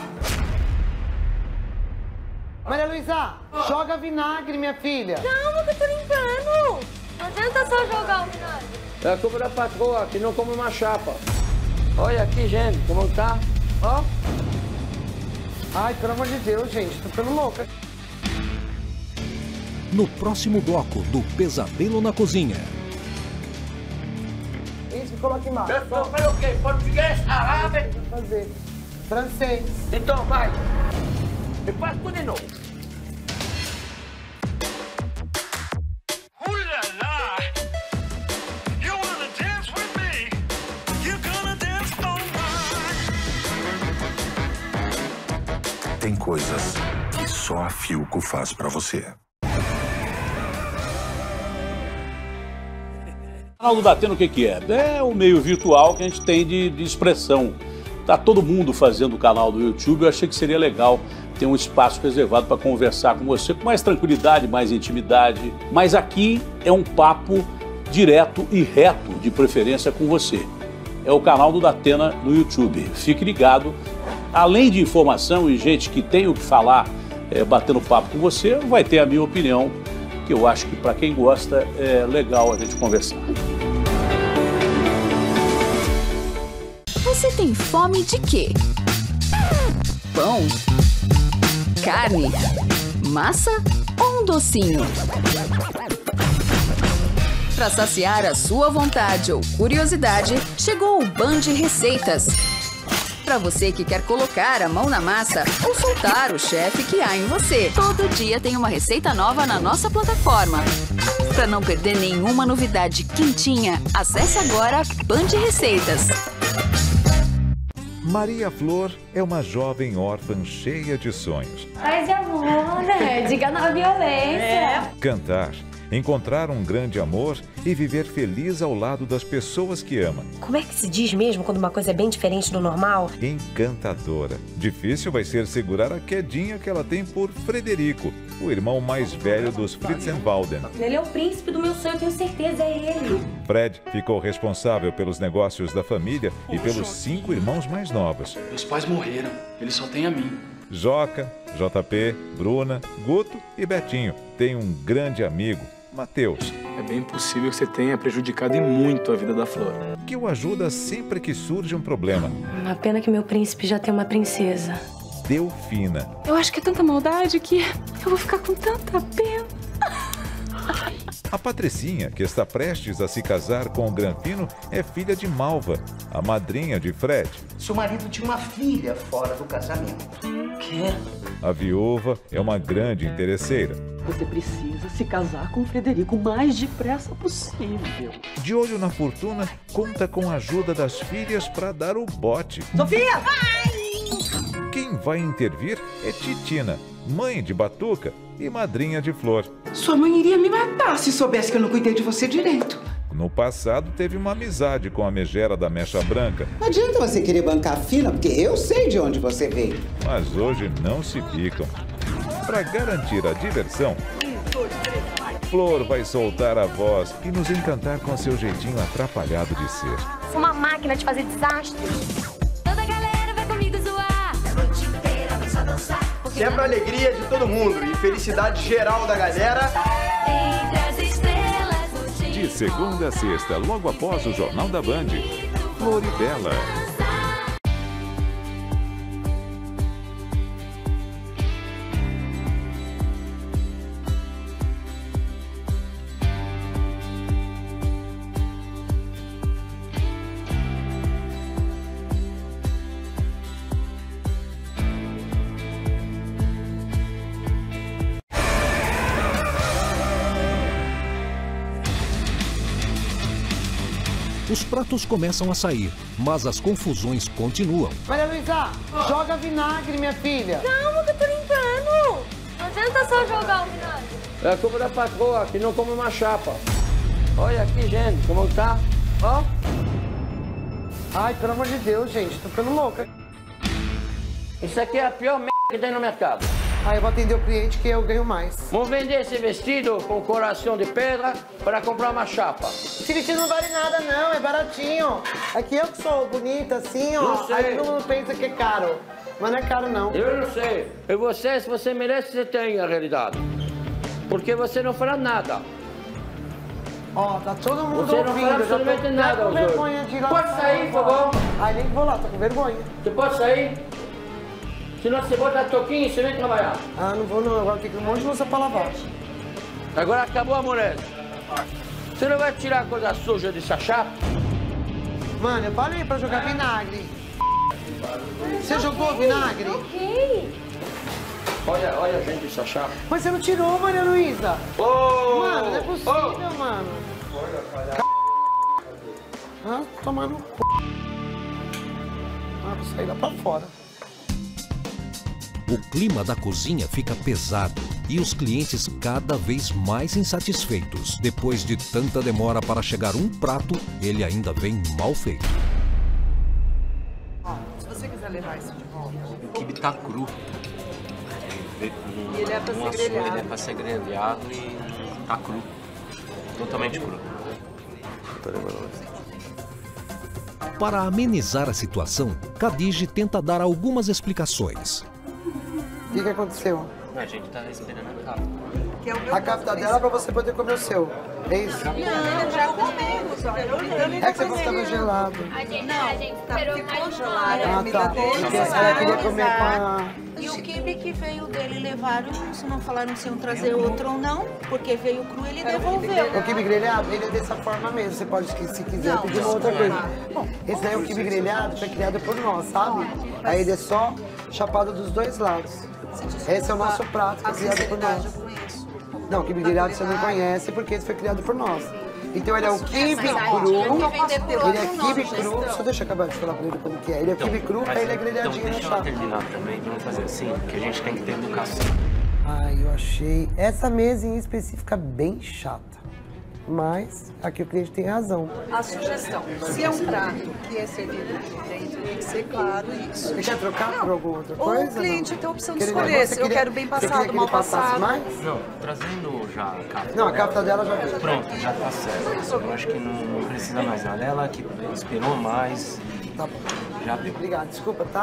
Maria Luísa, joga vinagre, minha filha. Calma que eu tô limpando. Não adianta só jogar o vinagre. É a culpa da patroa que não come uma chapa. Olha aqui, gente, como tá. Ó. Ai, pelo amor de Deus, gente. Tô ficando louca. No próximo bloco do Pesadelo na Cozinha. Isso, coloca embaixo. Eu tô falando o quê? Português, árabe? Vou fazer. Francês. Então, vai. E faz tudo de novo. Tem coisas que só a Philco faz pra você. O canal do Datena o que que é? É o meio virtual que a gente tem de, de expressão. Tá todo mundo fazendo o canal do YouTube, eu achei que seria legal ter um espaço reservado para conversar com você com mais tranquilidade, mais intimidade. Mas aqui é um papo direto e reto, de preferência com você. É o canal do Datena no YouTube. Fique ligado. Além de informação e gente que tem o que falar, é, batendo papo com você, vai ter a minha opinião, que eu acho que para quem gosta é legal a gente conversar. Você tem fome de quê? Pão? Carne? Massa ou um docinho? Para saciar a sua vontade ou curiosidade, chegou o Band Receitas. Para você que quer colocar a mão na massa ou soltar o chefe que há em você. Todo dia tem uma receita nova na nossa plataforma. Para não perder nenhuma novidade quentinha, acesse agora Band Receitas. Maria Flor é uma jovem órfã cheia de sonhos. Paz e amor, né? Diga na violência. É. Cantar, encontrar um grande amor e viver feliz ao lado das pessoas que ama. Como é que se diz mesmo quando uma coisa é bem diferente do normal? Encantadora. Difícil vai ser segurar a quedinha que ela tem por Frederico, o irmão mais velho dos Fritzenwalden. Ele é o príncipe do meu sonho, eu tenho certeza, é ele. Fred ficou responsável pelos negócios da família e pelos cinco irmãos mais novos. Meus pais morreram, ele só tem a mim. Joca, J P, Bruna, Guto e Betinho. Tem um grande amigo, Matheus. É bem possível que você tenha prejudicado e muito a vida da Flor. Que o ajuda sempre que surge um problema. Uma pena que meu príncipe já tem uma princesa. Delfina. Eu acho que é tanta maldade que eu vou ficar com tanta pena. A Patricinha, que está prestes a se casar com o Granfino, é filha de Malva, a madrinha de Fred. Seu marido tinha uma filha fora do casamento. Quê? A viúva é uma grande interesseira. Você precisa se casar com o Frederico o mais depressa possível. De olho na fortuna, conta com a ajuda das filhas para dar o bote. Sofia! Vai! Quem vai intervir é Titina, mãe de Batuca e madrinha de Flor. Sua mãe iria me matar se soubesse que eu não cuidei de você direito. No passado, teve uma amizade com a megera da mecha branca. Não adianta você querer bancar a fina, porque eu sei de onde você veio. Mas hoje não se bicam. Para garantir a diversão, Flor vai soltar a voz e nos encantar com seu jeitinho atrapalhado de ser. Sou uma máquina de fazer desastres. Toda a galera vai comigo zoar. A noite inteira vai só dançar. Sempre a alegria de todo mundo e felicidade geral da galera. Entre as estrelas, de segunda a sexta, logo após o Jornal da Band, Flor e Bela. Os pratos começam a sair, mas as confusões continuam. Maria Luísa, joga vinagre, minha filha. Calma que eu tô limpando. Não adianta só jogar o vinagre. É a culpa da patroa, que não come uma chapa. Olha aqui, gente, como tá. Ó. Ai, pelo amor de Deus, gente, tô ficando louca. Isso aqui é a pior merda que tem no mercado. Aí eu vou atender o cliente que eu ganho mais. Vamos vender esse vestido com coração de pedra para comprar uma chapa. Esse vestido não vale nada não, é baratinho. Aqui eu que sou bonita assim, ó. Não sei. Aí todo mundo pensa que é caro. Mas não é caro não. Eu não sei. E você, se você merece, você tem a realidade. Porque você não fará nada. Ó, tá todo mundo você ouvindo. Você não fará absolutamente nada. Tô com vergonha de ir lá. Pode sair, por favor. Ai, nem vou lá, tô com vergonha. Você pode sair? Senão você bota a toquinha e você vem trabalhar. Ah, não vou não, agora tem um monte de louça pra lavar. Agora acabou a moleza. Você não vai tirar a coisa suja dessa chapa? Mano, eu falei pra jogar vinagre. Você jogou vinagre? Ok. Olha, olha, gente, essa chapa. Mas você não tirou, Maria Luísa. Oh, mano, não é possível, oh. mano. Ah, tomar no c... Ah, vou sair lá pra fora. O clima da cozinha fica pesado e os clientes cada vez mais insatisfeitos. Depois de tanta demora para chegar um prato, ele ainda vem mal feito. Se você quiser levar isso de volta... O quibe tá cru. E ele é pra ser grelhado. Ele é pra ser grelhado e tá cru. Totalmente cru. Para amenizar a situação, Khadija tenta dar algumas explicações. O que, que aconteceu? A gente tá esperando a capa. A capa dela é pra você poder comer o seu. É isso? Não, já comemos. É que você estava gelado. A gente, a gente esperou mais gelado. Ah, tá. Porque ela queria comer com a... E o quibe que veio dele levaram, se não falaram se iam trazer outro ou não, porque veio cru, ele devolveu. O quibe grelhado, ele é dessa forma mesmo. Você pode, se quiser, pedir uma outra coisa. Bom, esse daí é o quibe grelhado, foi criado por nós, sabe? Aí ele é só chapado dos dois lados. Esse é o nosso prato, que é criado por nós. Não, o quibe grelhado você não conhece, porque esse foi criado por nós. Então ele é o quibe cru, ele é quibe cru, só deixa eu acabar de falar pra ele como que é. Ele é quibe cru, aí ele é grelhadinho no chá. Então deixa eu terminar também, vamos fazer assim, que a gente tem que ter educação. Ai, eu achei essa mesa em específica bem chata. Mas aqui o cliente tem razão. A sugestão, se é um prato que é servido aqui dentro, tem que ser claro isso. Você quer trocar não. por alguma outra coisa? Ou o cliente não? tem a opção de Queria, escolher, se eu queria, quero bem passado, mal passado. Mais? Não, trazendo já a cafta. Não, a cafta dela já veio. Pronto, já tá certo. Eu acho que não, não precisa mais nada. Ela que esperou mais. Tá bom. Já deu. Obrigado, desculpa, tá?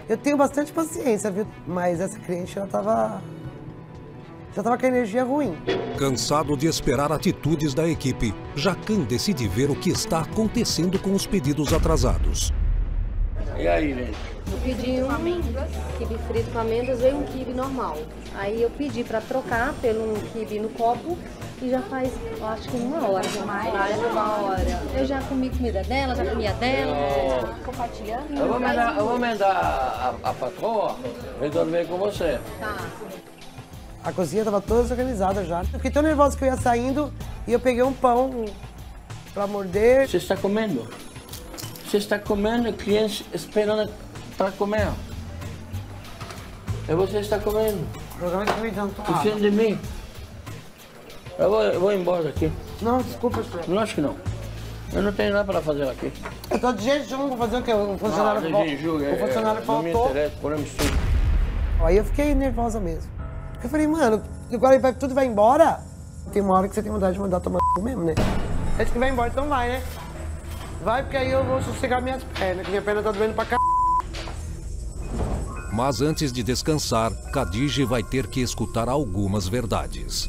Eu tenho bastante paciência, viu? Mas essa cliente, ela tava... já tava com a energia ruim. Cansado de esperar atitudes da equipe, Jacan decide ver o que está acontecendo com os pedidos atrasados. E aí, gente? Eu pedi um quibe frito com amêndoas, veio um quibe normal. Aí eu pedi para trocar pelo um quibe no copo e já faz, eu acho que uma hora. Mais de uma hora. Eu já comi comida dela, já comia dela, Eu... compartilhando. Eu vou mandar, eu vou mandar a, a patroa resolver com você. Tá. A cozinha tava toda desorganizada já. Eu fiquei tão nervosa que eu ia saindo e eu peguei um pão para morder. Você está comendo? Você está comendo, cliente esperando para comer. E você está comendo. O programa está me dando tão Confia de mim. Eu vou, eu vou embora daqui. Não, desculpa, senhor. Não acho que não. Eu não tenho nada para fazer aqui. Eu tô de jejum, vou fazer o quê? O funcionário, não, fal... de jejum, o é, funcionário é, faltou. Não me interessa, podemos tudo. Aí eu fiquei nervosa mesmo. Eu falei, mano, agora vai, tudo vai embora? Tem uma hora que você tem vontade de mandar tomar c... mesmo, né? Acho que vai embora, então vai, né? Vai, porque aí eu vou sossegar minhas pernas, que minha perna tá doendo pra c... Mas antes de descansar, Khadija vai ter que escutar algumas verdades.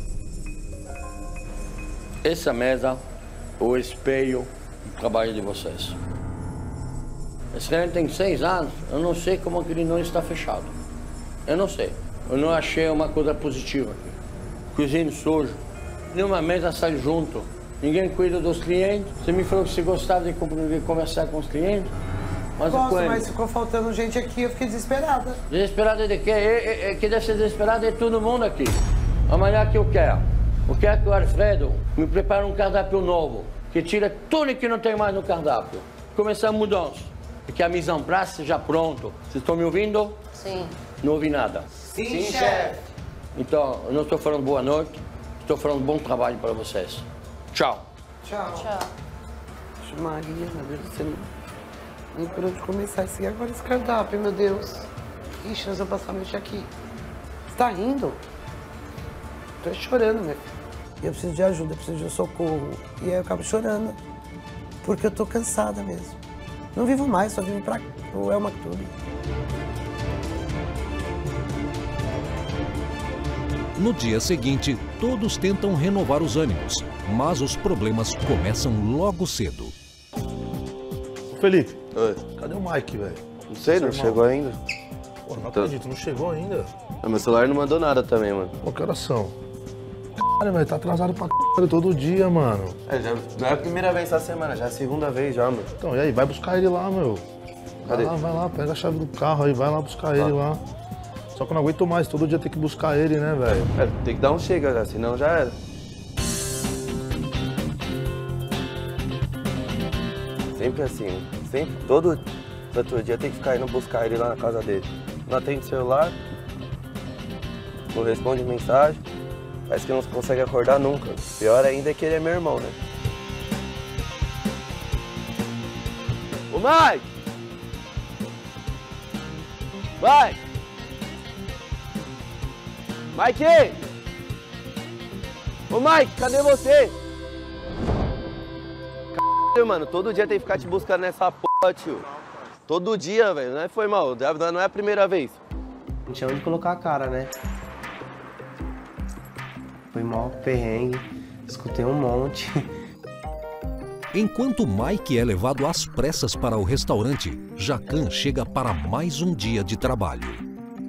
Essa mesa, o espelho, o trabalho de vocês. Esse cliente tem seis anos, eu não sei como que ele não está fechado. Eu não sei. Eu não achei uma coisa positiva aqui. Cozinho sujo, nenhuma mesa sai junto. Ninguém cuida dos clientes. Você me falou que você gostava de conversar com os clientes. Mas Gosto, mas ficou faltando gente aqui, eu fiquei desesperada. Desesperada de quê? É, é, que deve ser desesperada é todo mundo aqui. Amanhã que eu quero. Eu quero que o Alfredo me prepare um cardápio novo, que tira tudo que não tem mais no cardápio. Começar a mudança. E que a mise en place seja pronto. Vocês estão me ouvindo? Sim. Não ouvi nada. Sim, Sim chefe. Então, eu não estou falando boa noite, estou falando bom trabalho para vocês. Tchau. Tchau. Tchau. Maria, meu Deus do céu. Nem por onde começar a seguir agora esse cardápio, meu Deus. Ixi, nós vamos passar a noite aqui. Você tá rindo? Tô chorando, meu filho. Eu preciso de ajuda, eu preciso de um socorro. E aí eu acabo chorando. Porque eu tô cansada mesmo. Não vivo mais, só vivo pra o El Maktoum. No dia seguinte, todos tentam renovar os ânimos, mas os problemas começam logo cedo. Felipe, Oi. Cadê o Mike, velho? Não sei, não chegou ainda. Pô, não acredito, não chegou ainda. Ah, meu celular não mandou nada também, mano. Pô, que horas são? Caralho, velho, tá atrasado pra c... todo dia, mano. É, já não é a primeira vez essa semana, já é a segunda vez já, mano. Então, e aí, vai buscar ele lá, meu. Vai Cadê? lá, vai lá, pega a chave do carro aí, vai lá buscar ele lá. Só que eu não aguento mais, todo dia tem que buscar ele, né, velho? É, tem que dar um chega já, senão já era. Sempre assim, sempre, todo outro dia tem que ficar indo buscar ele lá na casa dele. Não atende celular, não responde mensagem, parece que não consegue acordar nunca. Pior ainda é que ele é meu irmão, né? Ô, Mike! Mike! Mike! Ô, Mike, cadê você? Caralho, mano, todo dia tem que ficar te buscando nessa porra, tio. Todo dia, velho, não é foi mal, não é a primeira vez. Não tinha onde colocar a cara, né? Foi mal perrengue, escutei um monte. Enquanto Mike é levado às pressas para o restaurante, Jacan chega para mais um dia de trabalho.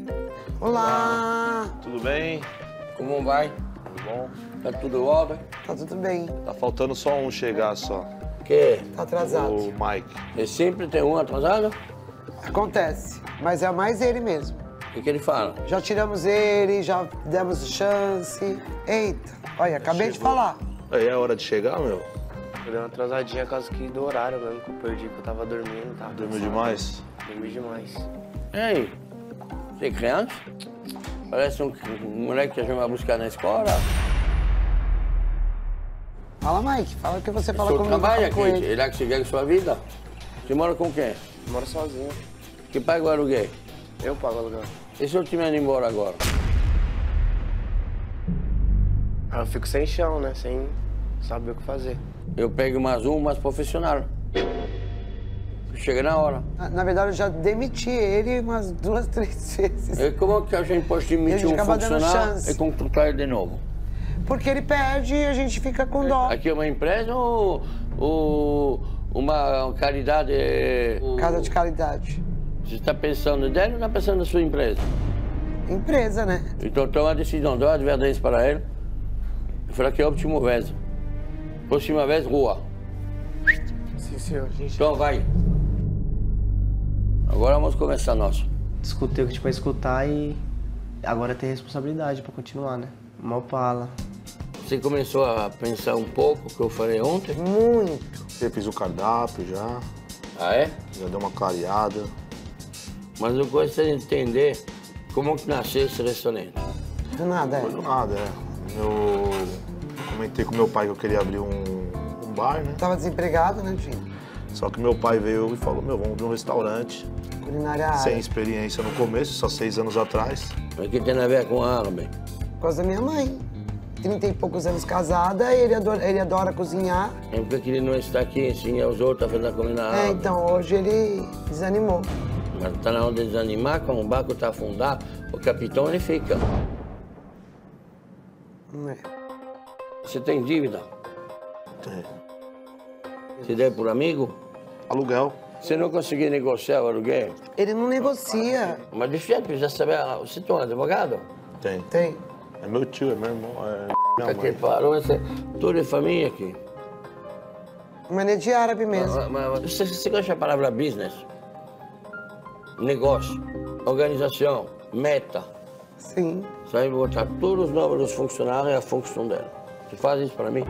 Olá! Tudo bem? Como vai? Tudo bom? Tá tudo ordem? Tá tudo bem. Tá faltando só um chegar só. Que? Tá atrasado. O Mike. E sempre tem um atrasado? Acontece, mas é mais ele mesmo. O que, que ele fala? Já tiramos ele, já demos chance. Eita, olha, acabei de falar. Aí é hora de chegar, meu? Eu dei uma atrasadinha por causa que do horário mesmo, que eu perdi, que eu tava dormindo. Tava Dormiu demais? Dormi demais. Ei, você é criança? Parece um, um moleque que a gente vai buscar na escola. Fala, Mike, fala o que você fala Você comigo. trabalha aqui, com ele? Ele é que você quer sua vida? Você mora com quem? Eu moro sozinho. Que paga o aluguel? Eu pago o aluguel. E se eu te mando embora agora? Aí eu fico sem chão, né? Sem saber o que fazer. Eu pego mais um, mais profissional. Chega na hora. Na verdade, eu já demiti ele umas duas, três vezes. E como que a gente pode demitir um funcionário e contratar ele de novo? Porque ele perde e a gente fica com dó. Aqui é uma empresa ou, ou uma caridade? Casa de caridade. Você está pensando dele ou está pensando na sua empresa? Empresa, né? Então toma a decisão, dá uma advertência para ele. Eu falei que é a última vez. Próxima vez, rua. Sim, senhor. Gente... Então vai. Agora vamos começar nós. Escutei o que tinha pra escutar e agora tem responsabilidade pra continuar, né? Uma pala. Você começou a pensar um pouco o que eu falei ontem? Muito. Você fez o cardápio já. Ah, é? Já deu uma clareada. Mas eu gostaria de entender como que nasceu esse restaurante. Do nada, é? Foi do nada, é. Eu comentei com meu pai que eu queria abrir um, um bar, né? Tava desempregado, né, Dinho? Só que meu pai veio e falou, meu, vamos abrir um restaurante. Culinária árabe. Sem experiência no começo, só seis anos atrás. Mas o que tem a ver com árabe? Por causa da minha mãe. trinta e poucos anos casada, ele adora, ele adora cozinhar. É porque ele não está aqui, sim, é os outros a fazer a comida árabe. É, então, hoje ele desanimou. Mas está na hora de desanimar, quando o barco está afundado, o capitão ele fica. Não é. Você tem dívida? Tem. Você deve por amigo? Aluguel. Você não conseguiu negociar o aluguel? Ele não negocia. Mas deixa eu precisa saber, você tem um advogado? Tem. Tem. É meu tio, é meu irmão, é minha Aqui mãe. parou, essa, toda a família aqui. Mas é de árabe mesmo. Mas, mas, você, você gosta da palavra business? Negócio, organização, meta. Sim. Você vai botar todos os nomes dos funcionários e a função dela. Você faz isso para mim?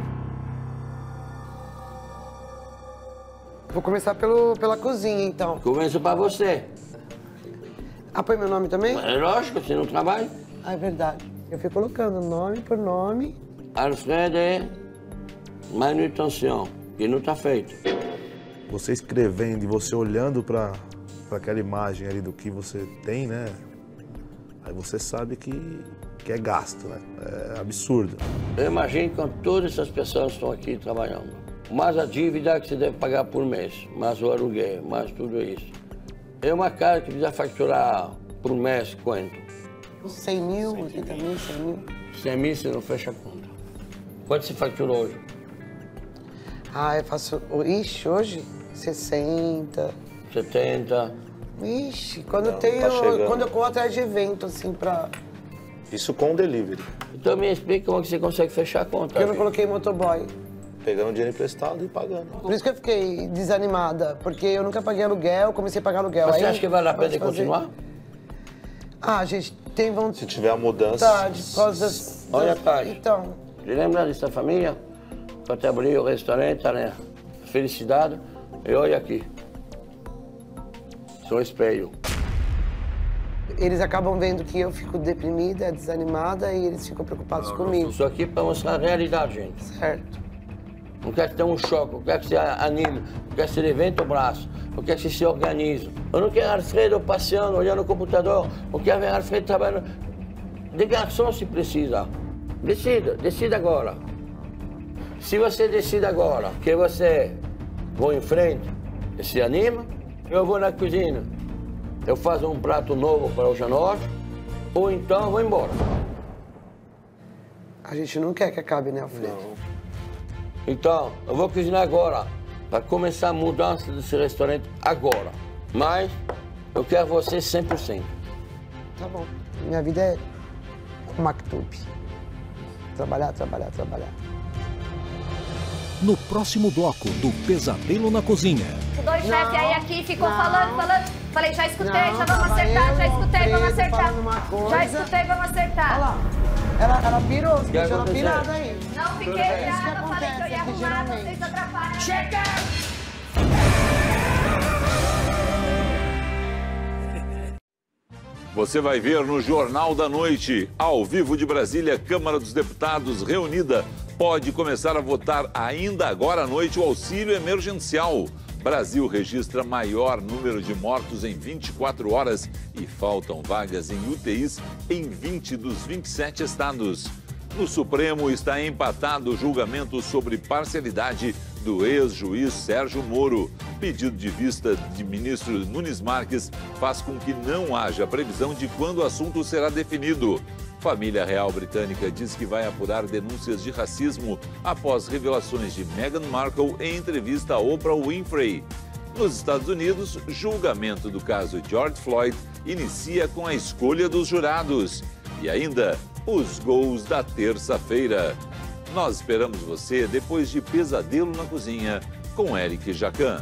Vou começar pelo, pela cozinha, então. Começo para você. Ah, põe meu nome também? É lógico, você não trabalha. Ah, é verdade. Eu fui colocando nome por nome. Alfredo é manutenção, que não está feito. Você escrevendo e você olhando para aquela imagem ali do que você tem, né? Aí você sabe que, que é gasto, né? É absurdo. Eu imagino que todas essas pessoas estão aqui trabalhando. Mais a dívida que você deve pagar por mês, mais o aluguel, mais tudo isso. É uma casa que precisa facturar por mês quanto? cem mil, oitenta mil, cem mil. cem mil você não fecha a conta. Quanto você faturou hoje? Ah, eu faço... Ixi, hoje? sessenta. setenta. Ixi, quando eu Não, tenho... tá chegando. Quando eu corro atrás de evento, assim, pra... Isso com delivery. Então me explica como que você consegue fechar a conta. Porque eu não coloquei motoboy. Pegando dinheiro emprestado e pagando. Por isso que eu fiquei desanimada, porque eu nunca paguei aluguel, comecei a pagar aluguel. Mas Aí você acha que vale a pena fazer... continuar? Ah, gente, tem vontade. Se tiver a mudança... Tá, por causa das... Olha, das... Tati. Então... Você lembra dessa família? Para te abrir o restaurante, né? Felicidade. E olha aqui. Sou espelho. Eles acabam vendo que eu fico deprimida, desanimada e eles ficam preocupados comigo. Isso aqui é para mostrar a realidade, gente. Certo. Não quero ter um choque, não quero que você anime, não quero que você levante o braço, não quero que você se organize. Eu não quero Alfredo passeando, olhando no computador, eu quero ver Alfredo trabalhando de garçom se precisa. Decida, decida agora. Se você decide agora que você vai em frente e se anima, eu vou na cozinha, eu faço um prato novo para hoje à noite, ou então eu vou embora. A gente não quer que acabe, né, Alfredo? Não. Então, eu vou cozinhar agora, para começar a mudança desse restaurante agora. Mas eu quero você cem por cento. Tá bom. Minha vida é Maktub. Trabalhar, trabalhar, trabalhar. No próximo bloco do Pesadelo na Cozinha. Dois chefes aí aqui ficou não. falando, falando. Falei, já escutei, Não, já vamos tava acertar, eu, já escutei, Alfredo, vamos acertar. falando uma coisa. Já escutei, vamos acertar. Olha lá. Ela, ela pirou, você deixou ela aconteceu? pirada aí. Não fiquei Isso que virada, eu falei que eu ia acontece aqui, arrumar, geralmente. vocês atrapalham. Chega! Você vai ver no Jornal da Noite, ao vivo de Brasília, Câmara dos Deputados reunida. Pode começar a votar ainda agora à noite o auxílio emergencial. Brasil registra maior número de mortos em vinte e quatro horas e faltam vagas em U T Is em vinte dos vinte e sete estados. No Supremo está empatado o julgamento sobre parcialidade do ex-juiz Sérgio Moro. Pedido de vista de ministro Nunes Marques faz com que não haja previsão de quando o assunto será definido. Família real britânica diz que vai apurar denúncias de racismo após revelações de Meghan Markle em entrevista a Oprah Winfrey. Nos Estados Unidos, julgamento do caso George Floyd inicia com a escolha dos jurados. E ainda, os gols da terça-feira. Nós esperamos você depois de Pesadelo na Cozinha, com Eric Jacan.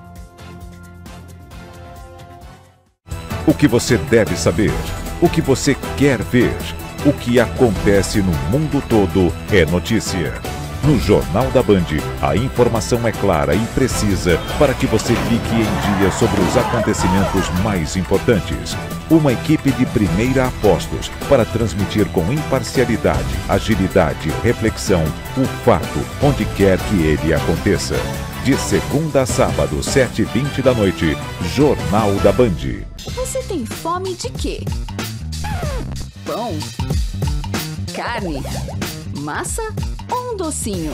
O que você deve saber, o que você quer ver, o que acontece no mundo todo é notícia. No Jornal da Band, a informação é clara e precisa para que você fique em dia sobre os acontecimentos mais importantes. Uma equipe de primeira a postos para transmitir com imparcialidade, agilidade, reflexão, o fato onde quer que ele aconteça. De segunda a sábado, sete e vinte da noite, Jornal da Band. Você tem fome de quê? Pão? Carne? Massa? Ou um docinho?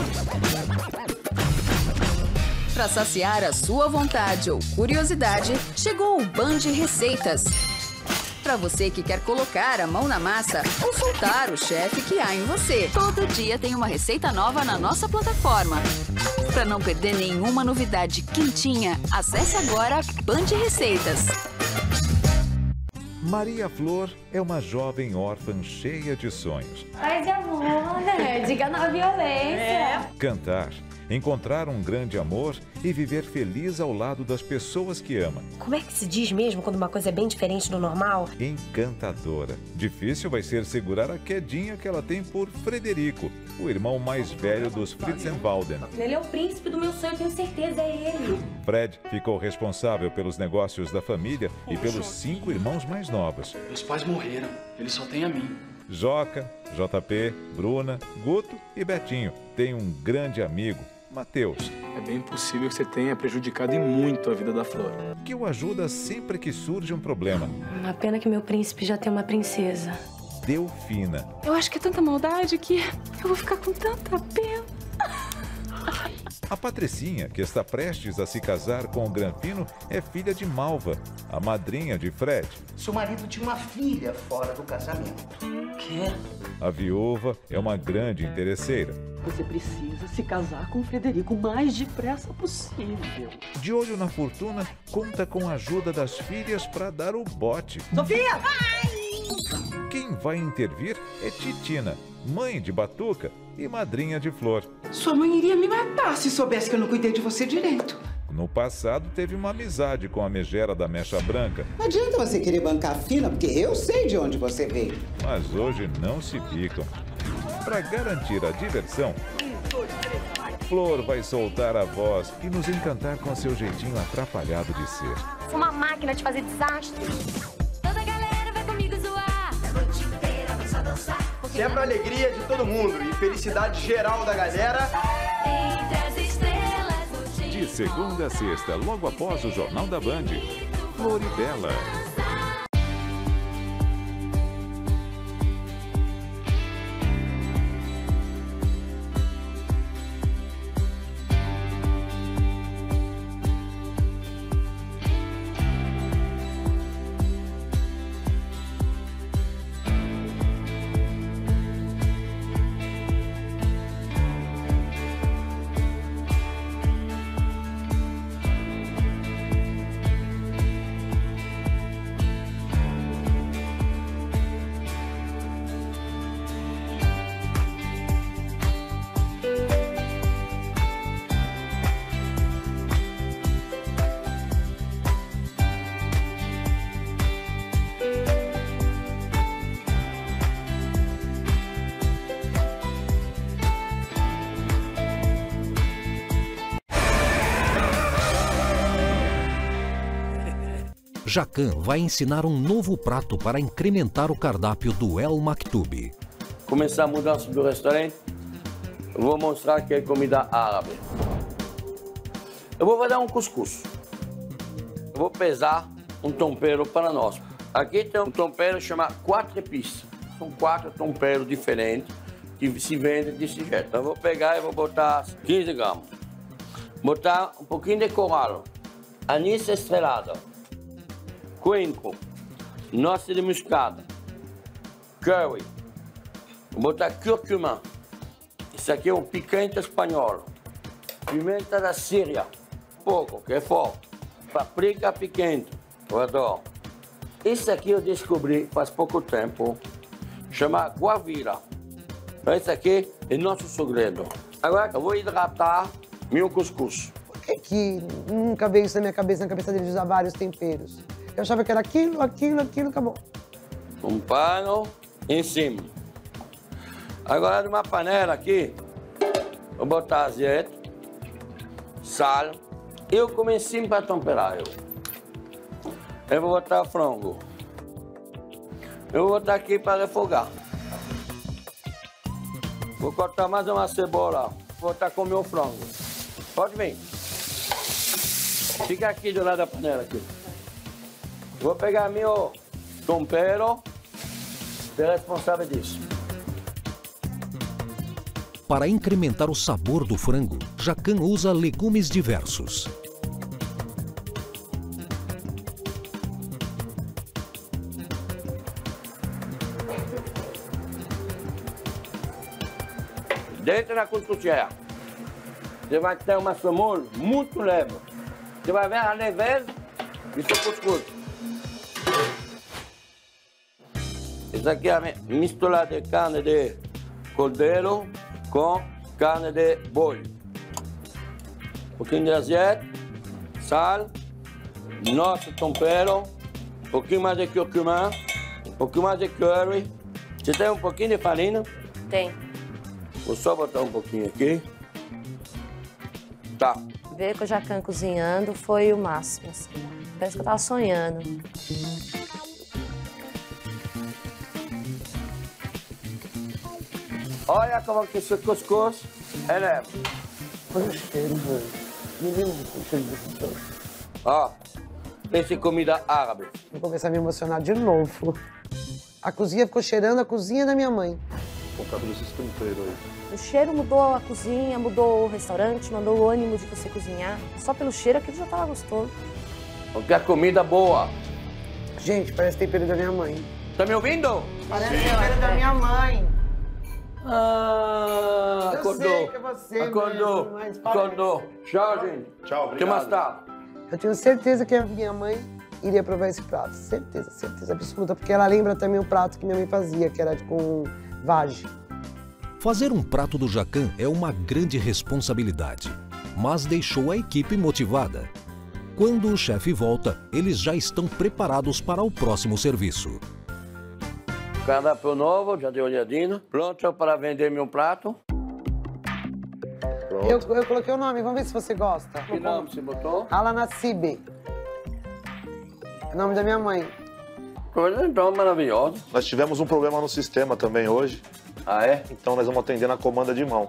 Para saciar a sua vontade ou curiosidade, chegou o Band Receitas. Para você que quer colocar a mão na massa ou soltar o chefe que há em você. Todo dia tem uma receita nova na nossa plataforma. Para não perder nenhuma novidade quentinha, acesse agora Band Receitas. Maria Flor é uma jovem órfã cheia de sonhos. Paz e amor, né? Diga na violência. Cantar, encontrar um grande amor e viver feliz ao lado das pessoas que ama. Como é que se diz mesmo quando uma coisa é bem diferente do normal? Encantadora. Difícil vai ser segurar a quedinha que ela tem por Frederico, o irmão mais velho dos Fritzenwalden. Ele é o príncipe do meu sonho, eu tenho certeza, é ele. Fred ficou responsável pelos negócios da família e pelos cinco irmãos mais novos. Meus pais morreram, ele só tem a mim. Joca, J P, Bruna, Guto e Betinho. Tem um grande amigo, Matheus. É bem possível que você tenha prejudicado e muito a vida da Flor. Que o ajuda sempre que surge um problema. Uma pena que meu príncipe já tem uma princesa. Delfina. Eu acho que é tanta maldade que eu vou ficar com tanta pena. A Patricinha, que está prestes a se casar com o Granfino, é filha de Malva, a madrinha de Fred. Seu marido tinha uma filha fora do casamento. Quê? A viúva é uma grande interesseira. Você precisa se casar com o Frederico o mais depressa possível. De olho na fortuna, conta com a ajuda das filhas para dar o bote. Sofia! Quem vai intervir é Titina, mãe de Batuca e madrinha de Flor. Sua mãe iria me matar se soubesse que eu não cuidei de você direito. No passado, teve uma amizade com a megera da mecha branca. Não adianta você querer bancar a fina, porque eu sei de onde você veio. Mas hoje não se ficam. Para garantir a diversão, Flor vai soltar a voz e nos encantar com seu jeitinho atrapalhado de ser. Sou uma máquina de fazer desastre. Toda a galera vai comigo zoar. A noite inteira vai só dançar. Sempre a alegria de todo mundo e felicidade geral da galera. Entre as estrelas. De segunda a sexta, logo após o Jornal da Band, Flor e Bela. Jacan vai ensinar um novo prato para incrementar o cardápio do El Maktub. Começar a mudança do restaurante, eu vou mostrar que é comida árabe. Eu vou fazer um cuscuz. Eu vou pesar um tempero para nós. Aqui tem um tempero chamado quatro épices. São quatro temperos diferentes que se vendem desse jeito. Eu vou pegar e vou botar quinze gramas. Botar um pouquinho de coral. anis estrelado, coentro, noz de moscada, curry, vou botar cúrcuma, isso aqui é um picante espanhol, pimenta da Síria, pouco, que é forte, paprika picante, eu adoro. Isso aqui eu descobri faz pouco tempo, chama guavira. Esse aqui é nosso segredo. Agora eu vou hidratar meu cuscuz. Por que que nunca veio isso na minha cabeça, na cabeça dele, de usar vários temperos? Eu achava que era aquilo, aquilo, aquilo, acabou. Um pano em cima. Agora numa panela aqui, vou botar azeite, sal. Eu comecei para temperar. Eu. eu vou botar frango. Eu vou botar aqui para refogar. Vou cortar mais uma cebola. Vou botar com o meu frango. Pode vir. Fica aqui do lado da panela. Aqui. Vou pegar meu tempero. Ser responsável disso. Para incrementar o sabor do frango, Jacan usa legumes diversos. Dentro da cuscuzeira, você vai ter uma semola muito leve. Você vai ver a leveza do seu cuscuz. Isso aqui é a mistura de carne de cordeiro com carne de boi. Um pouquinho de azeite, sal, nosso tempero, um pouquinho mais de curcuma, um pouquinho mais de curry. Você tem um pouquinho de farinha? Tem. Vou só botar um pouquinho aqui. Tá. Ver com o Jacan cozinhando foi o máximo. Assim. Parece que eu tava sonhando. Olha como que esse cuscuz é leve. Olha o cheiro, velho. Menino, o cheiro desse cheiro. Ó, esse comida árabe. Vou começar a me emocionar de novo. A cozinha ficou cheirando a cozinha da minha mãe. Focado nesses temperos aí. O cheiro mudou a cozinha, mudou o restaurante, mandou o ânimo de você cozinhar. Só pelo cheiro aquilo já tava gostoso. Porque a comida boa. Gente, parece tempero da minha mãe. Tá me ouvindo? Parece tempero da minha mãe. Ah, Eu acordou. sei que é você acordou. mesmo, mas acordou. Tchau, gente. Tchau, Até mais tarde. Eu tenho certeza que a minha mãe iria provar esse prato. Certeza, certeza absoluta. Porque ela lembra também o prato que minha mãe fazia, que era com vagem. Fazer um prato do Jacan é uma grande responsabilidade, mas deixou a equipe motivada. Quando o chefe volta, eles já estão preparados para o próximo serviço. Cardápio novo, já dei olhadinha. Pronto para vender meu prato. Eu, eu coloquei o nome, vamos ver se você gosta. Que nome você botou? Ala Nassib. É o nome da minha mãe. Coisa então maravilhosa. Nós tivemos um problema no sistema também hoje. Ah, é? Então nós vamos atender na comanda de mão.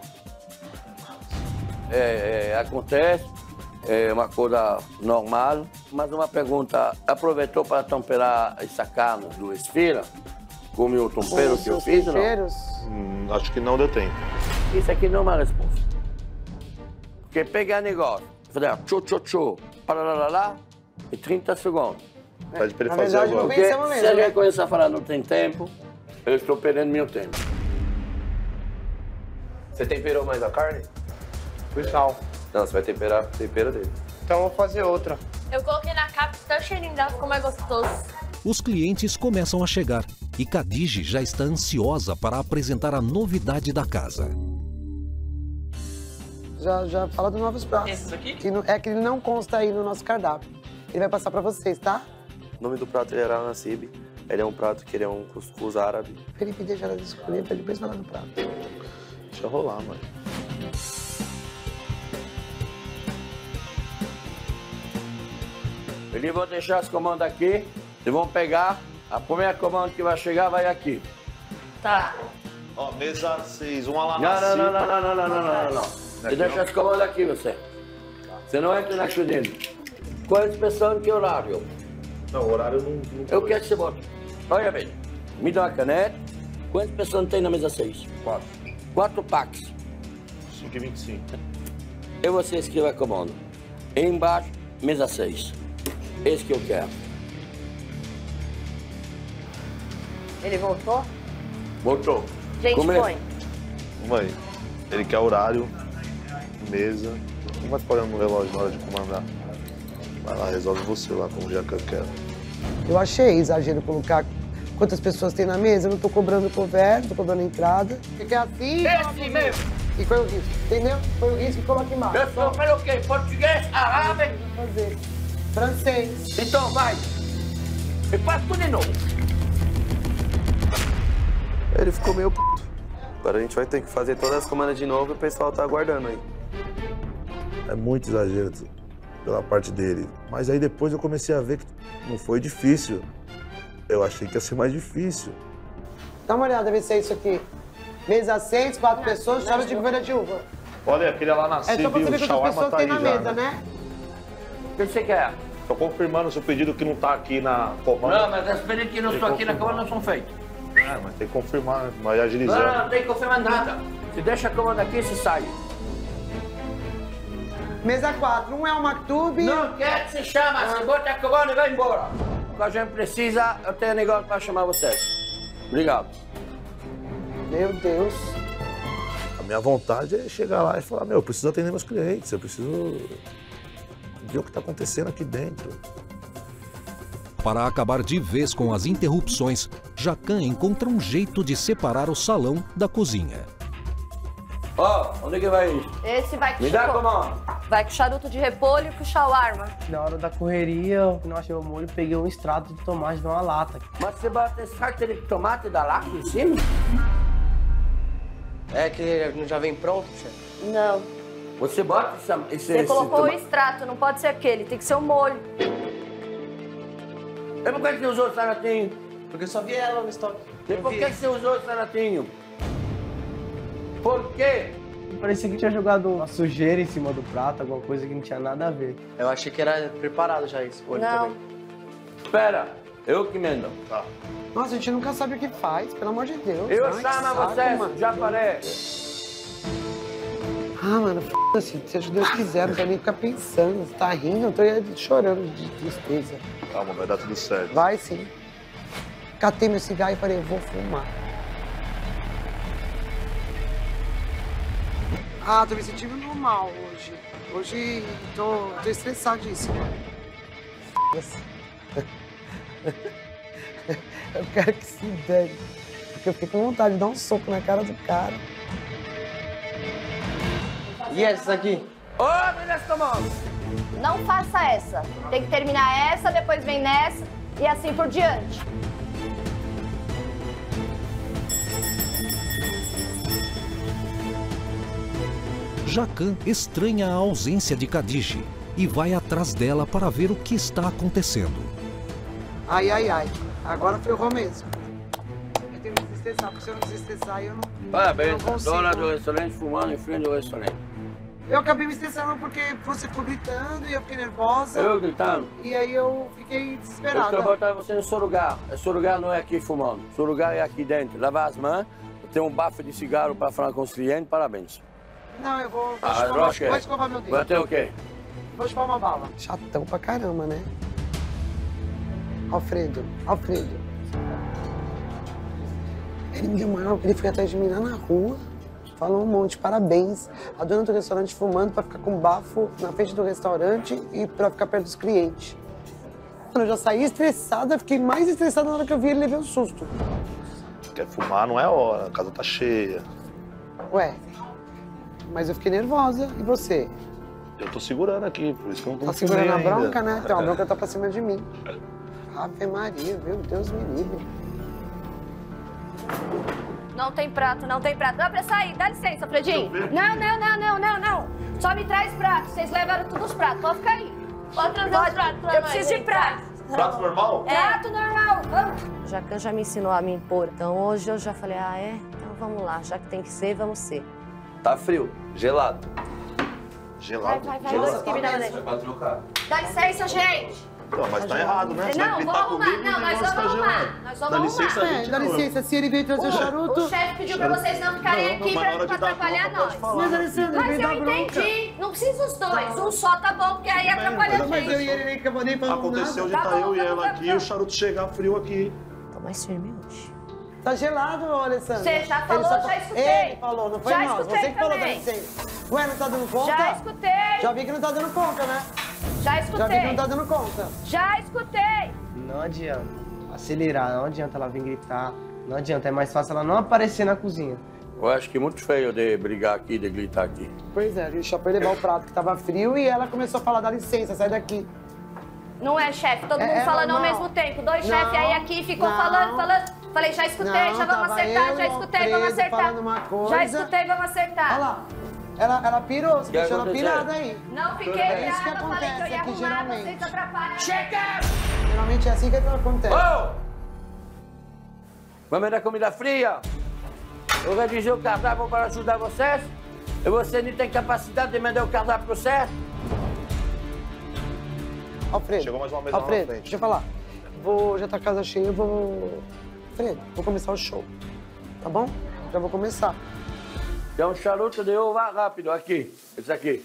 É, é, acontece, é uma coisa normal. Mas uma pergunta, aproveitou para temperar essa carne do esfirra? Com o meu tempero que eu fiz, não? Hum, acho que não deu tempo. Isso aqui não é uma resposta. Porque pegar negócio, fazer tchu tchu tchu, lá e trinta segundos. Pede para ele Na fazer verdade, agora. porque se ele começar a falar não tem tempo, eu estou perdendo meu tempo. Você temperou mais a carne? Foi sal. Não, você vai temperar o tempero dele. Então eu vou fazer outra. Eu coloquei na capa, até o cheirinho dela ficou mais gostoso. Os clientes começam a chegar e Khadija já está ansiosa para apresentar a novidade da casa. Já, já fala dos novos pratos. Esses aqui? Que não, é que ele não consta aí no nosso cardápio. Ele vai passar para vocês, tá? O nome do prato era Nassib. Ele é um prato que ele é um cuscuz árabe. Felipe, deixa ela escolher para depois falar do prato. Deixa rolar, mano. Eles vão deixar as comandas aqui, e vão pegar, a primeira comanda que vai chegar vai aqui. Tá. Ó, mesa seis, um ala Não, não, não, não, não, não, não, não, não, não. Você deixa as comandas aqui, você. Você não entra na cozinha. Qual a inspeção, que horário? Não, o horário não... não Eu quero que você bote. Olha bem, me dá uma caneta. Quantas pessoas tem na mesa seis? Quatro. Quatro packs. cinco e vinte e cinco. E você escreve a comanda. Embaixo, mesa seis. Esse que eu quero. Ele voltou? Voltou. Gente, Come... põe. Mãe, ele quer horário, mesa. Não vai ficar olhando no relógio na hora de comandar. Vai lá, resolve você lá, como já que eu quero. Eu achei exagero colocar quantas pessoas tem na mesa. Eu não tô cobrando couvert, não tô cobrando entrada. Fica assim. Esse mesmo. E foi o risco, entendeu? Foi o risco que coloca embaixo. Eu sou pelo quê? Português, árabe? Vou fazer. Francês. Então vai. E faz tudo de novo. Ele ficou meio p***. Agora a gente vai ter que fazer todas as comandas de novo e o pessoal tá aguardando aí. É muito exagero pela parte dele. Mas aí depois eu comecei a ver que não foi difícil. Eu achei que ia ser mais difícil. Dá uma olhada, vê se é isso aqui. Mesa seis, quatro pessoas, chave de goiânia de uva. Olha, aquele lá na É só pra você ver quantas pessoas tem na mesa, né? O que você quer? Tô confirmando o seu pedido que não tá aqui na comanda. Não, mas os pedidos que não estão aqui na comanda não são feitos. É, mas tem que confirmar, né? Vai agilizando. Não, não tem que confirmar nada. Se deixa a comanda aqui, se sai. Mesa quatro, um é o Maktub. Não quer que se chama, ah. Se bota a comanda e vai embora. Quando a gente precisa, eu tenho negócio para chamar vocês. Obrigado. Meu Deus. A minha vontade é chegar lá e falar, meu, eu preciso atender meus clientes, eu preciso ver o que está acontecendo aqui dentro. Para acabar de vez com as interrupções, Jacan encontra um jeito de separar o salão da cozinha. Ó, oh, onde que vai isso? Esse vai com Me dá a comanda. Vai com charuto de repolho e com shawarma. Na hora da correria, eu não achei o molho, peguei um extrato de tomate de uma lata. Mas você bota extrato de tomate da lata em cima? É que não já vem pronto, chefe? Não. Você bota essa, esse... Você esse colocou toma... o extrato, não pode ser aquele, tem que ser o molho. E por que você usou o saratinho? Porque eu só vi ela no estoque. E por que você usou o saratinho? Por quê? Parecia que tinha jogado uma sujeira em cima do prato, alguma coisa que não tinha nada a ver. Eu achei que era preparado já esse molho não. também. Espera, eu que mando. Tá. Nossa, a gente nunca sabe o que faz, pelo amor de Deus. Eu Ai, chamo saco, vocês, mano. já falei. Ah, mano, f***-se, seja Deus quiser, não quero nem ficar pensando. Você tá rindo, eu tô chorando de tristeza. Calma, vai dar tudo certo. Vai sim. Catei meu cigarro e falei, eu vou fumar. Ah, tô me sentindo normal hoje. Hoje tô, tô estressadíssima. F***-se. Eu quero que se dane. Porque eu fiquei com vontade de dar um soco na cara do cara. E essa aqui? Ô, oh, me dá mão. Não faça essa. Tem que terminar essa, depois vem nessa e assim por diante. Jacan estranha a ausência de Khadija e vai atrás dela para ver o que está acontecendo. Ai, ai, ai. Agora ferrou mesmo. Eu tenho que desestressar, porque se eu não desestressar, eu não. Parabéns, eu não dona do restaurante fumando em frente do restaurante. Eu acabei me estressando porque você ficou gritando e eu fiquei nervosa. Eu gritando? E aí eu fiquei desesperada. Eu quero botar você no seu lugar. O seu lugar não é aqui fumando. O seu lugar é aqui dentro. Lavar as mãos, ter um bafo de cigarro para falar com os clientes, parabéns. Não, eu vou, vou, ah, chupar, uma, vou escovar meu dedo. Vai ter o quê? Vou chupar uma bala. Chatão pra caramba, né? Alfredo, Alfredo. Ele me deu uma... Ele foi atrás de mim lá na rua, falou um monte, parabéns. A dona do restaurante fumando pra ficar com bafo na frente do restaurante e pra ficar perto dos clientes. Mano, eu já saí estressada, fiquei mais estressada na hora que eu vi ele, levei um susto. Quer fumar, não é hora, a casa tá cheia. Ué, mas eu fiquei nervosa. E você? Eu tô segurando aqui, por isso que eu não tô Tá segurando a bronca, ainda. né? Então a bronca tá pra cima de mim. Ave Maria, meu Deus me livre. Não tem prato, não tem prato. Dá pra sair, dá licença, Fredinho. Não, não, não, não, não, não. Só me traz prato. Vocês levaram todos os pratos, pode ficar aí. Pode trazer os pratos pra Eu nós, preciso de hein? prato. Prato normal? É. Prato normal, vamos. Jacan já me ensinou a me impor, então hoje eu já falei, ah, é? Então vamos lá, já que tem que ser, vamos ser. Tá frio, gelado. Gelado? Vai, vai, vai, dois que me dá Vai pra trocar. Dá licença, gente. Não, mas tá errado, né? Você Não, vai vamos gritar arrumar. comigo, Não, o nós negócio vamos tá arrumar. gelado. Nós vamos Dá arrumar. licença, É, dá licença, se ele veio trazer o charuto... O chefe pediu pra vocês não ficarem Não, aqui mas na hora pra de dar atrapalhar bronca, pode nós. falar. Mas, Alessandra, Mas ele eu dá bronca. entendi. Não precisa os dois. Um só tá bom, porque aí atrapalha a gente. Mas eu e ele nem acabou nem falando Aconteceu nada. de estar tá eu e ela aqui e o charuto chegar frio aqui. Tá mais firme hoje. Tá gelado, Alessandra. Você já falou, só... já escutei. Ele falou, não foi já nós. escutei Você que falou pra também. você. Ué, não tá dando conta? Já escutei. Já vi que não tá dando conta, né? Já escutei. Já vi que não tá dando conta. Já escutei. Não adianta acelerar, não adianta ela vir gritar. Não adianta, é mais fácil ela não aparecer na cozinha. Eu acho que é muito feio de brigar aqui, de gritar aqui. Pois é, a gente só foi levar o prato que tava frio e ela começou a falar, dá licença, sai daqui. Não é, chefe, todo É, mundo é falando ao normal. mesmo tempo. Dois Não, chefes aí aqui ficou não. falando, falando. Falei, já escutei, Não, já vamos tava acertar, eu já e o escutei, Alfredo vamos acertar. falando uma coisa. Já escutei, vamos acertar. Olha lá, ela, ela pirou, você Que deixou ela aconteceu? pirada aí. Não fiquei É isso que brava, falei que eu acontece ia aqui, arrumar, geralmente. vocês atrapalham. Chega! Geralmente é assim que acontece. Ô! Vamos dar comida fria? Eu redigi o cardápio para ajudar vocês? E você não tem capacidade de mandar o cardápio certo? Alfredo, Chegou mais uma mesa lá na Alfredo, frente. deixa eu falar. Vou, já tá a casa cheia, eu vou... Alfredo, vou começar o show, tá bom? Já vou começar. Tem um charuto de uva rápido aqui, esse aqui.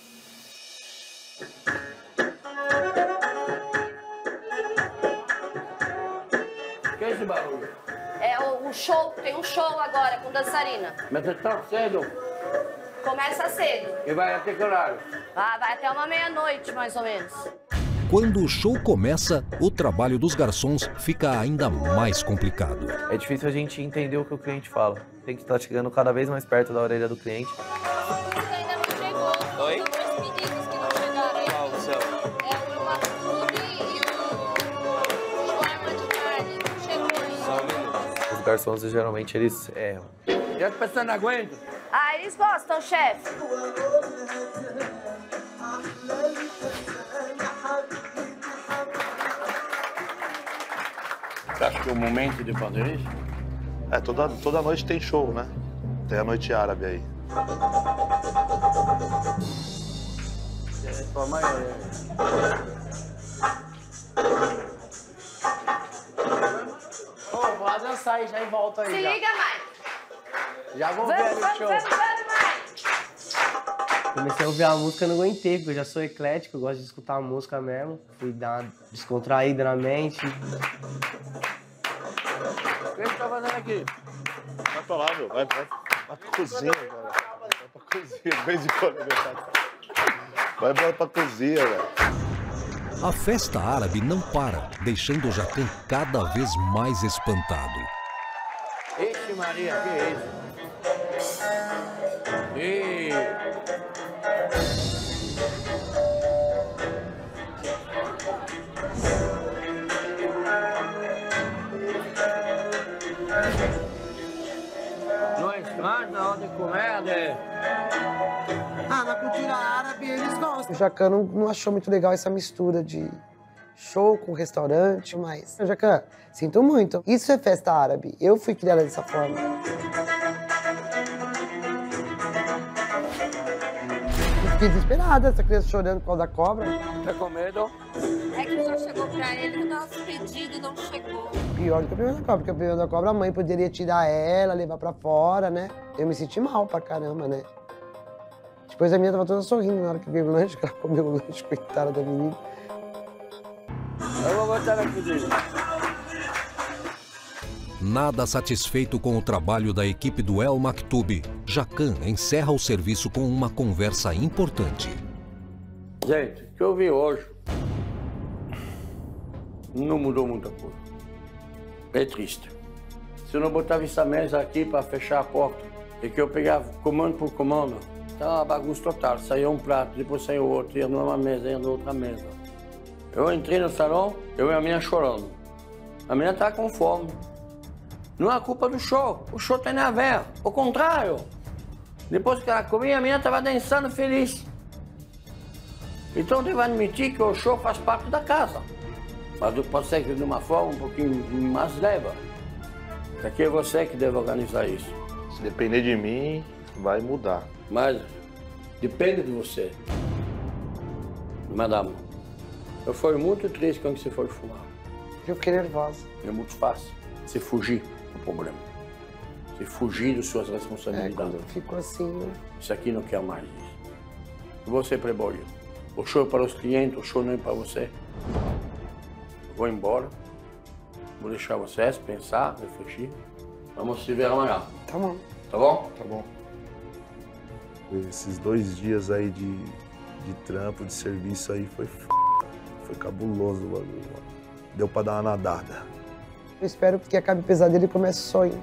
O que é esse barulho? É o, o show, tem um show agora com dançarina. Mas é tão cedo. Começa cedo. E vai até que horário? Ah, vai até uma meia-noite, mais ou menos. Quando o show começa, o trabalho dos garçons fica ainda mais complicado. É difícil a gente entender o que o cliente fala. Tem que estar chegando cada vez mais perto da orelha do cliente. Ainda não chegou. Oi? São dois pedidos que não chegaram aí. Qual o seu? É o Matube e o shawarma de carne. Não chegou ainda. Só um minuto. Os garçons, geralmente, eles erram. E as pessoas não aguentam? Ah, eles gostam, chefe. Você acha que é o momento de fazer isso? É, toda, toda noite tem show, né? Tem a noite árabe aí. É sua mãe. Ô, vou lá dançar aí já e volto aí. Se já. liga, Mike. Já vou Vamos, ver ali o vamos, show. vamos, vamos, Mike. Comecei a ouvir a música, não aguentei, porque eu já sou eclético, eu gosto de escutar a música mesmo. Fui dar uma descontraída na mente. O que você tá fazendo aqui? Vai pra lá, meu. Vai, vai, vai pra cozinha, cara. Vai pra cozinha, de vez em quando. Vai embora pra cozinha, velho. A festa árabe não para, deixando o Jacan cada vez mais espantado. Ixi, Maria, que é isso? E... Não é estranho na hora de comer, né? Ah, na cultura árabe eles gostam. O Jacan não, não achou muito legal essa mistura de show com restaurante, mas... Jacan, sinto muito. Isso é festa árabe. Eu fui criada dessa forma. Eu fiquei desesperada, essa criança chorando por causa da cobra. Tá com medo? É que só chegou pra ele que o nosso pedido não chegou. Pior do que o problema da cobra, porque o problema da cobra a mãe poderia tirar ela, levar pra fora, né? Eu me senti mal pra caramba, né? Depois a minha tava toda sorrindo na hora que veio o lanche, que ela comeu o lanche, coitada da menina. Eu vou botar na cozinha. Nada satisfeito com o trabalho da equipe do El Maktoum, Jacan encerra o serviço com uma conversa importante. Gente, o que eu vi hoje não mudou muita coisa. É triste. Se eu não botava essa mesa aqui para fechar a porta e que eu pegava comando por comando, tá uma bagunça total. Saía um prato, depois saía outro, ia numa mesa, ia na outra mesa. Eu entrei no salão, eu e a menina chorando. A menina estava com fome. Não é culpa do show, o show tem a ver, o contrário. Depois que ela comia, a menina estava dançando feliz. Então devo admitir que o show faz parte da casa. Mas pode ser que de uma forma um pouquinho mais leve. Aqui é você que deve organizar isso. Se depender de mim, vai mudar. Mas depende de você. Madame, eu fui muito triste quando você foi fumar. Eu fiquei nervosa. É muito fácil você fugir do problema. Você fugir das suas É, responsabilidades. quando eu fico assim... Isso aqui não quer mais isso. Você preboia. O show é para os clientes, o show não é para você. Vou embora. Vou deixar vocês pensar, refletir. Vamos se ver amanhã. Tá bom. Tá bom? Tá bom. Esses dois dias aí de, de trampo, de serviço aí, foi f... Foi cabuloso o bagulho, mano. Deu pra dar uma nadada. Eu espero que acabe o pesadelo e comece o sonho.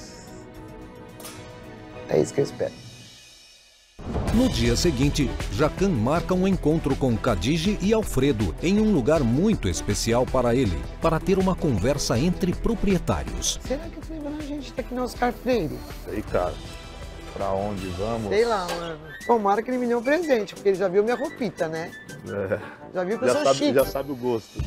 É isso que eu espero. No dia seguinte, Jacan marca um encontro com Khadija e Alfredo em um lugar muito especial para ele, para ter uma conversa entre proprietários. Será que ele vai a gente tá aqui no Oscar Freire? Sei, cara. Pra onde vamos? Sei lá, mano. Tomara que ele me dê um presente, porque ele já viu minha roupita, né? É. Já viu que eu já sou sabe, chique. Já sabe o gosto.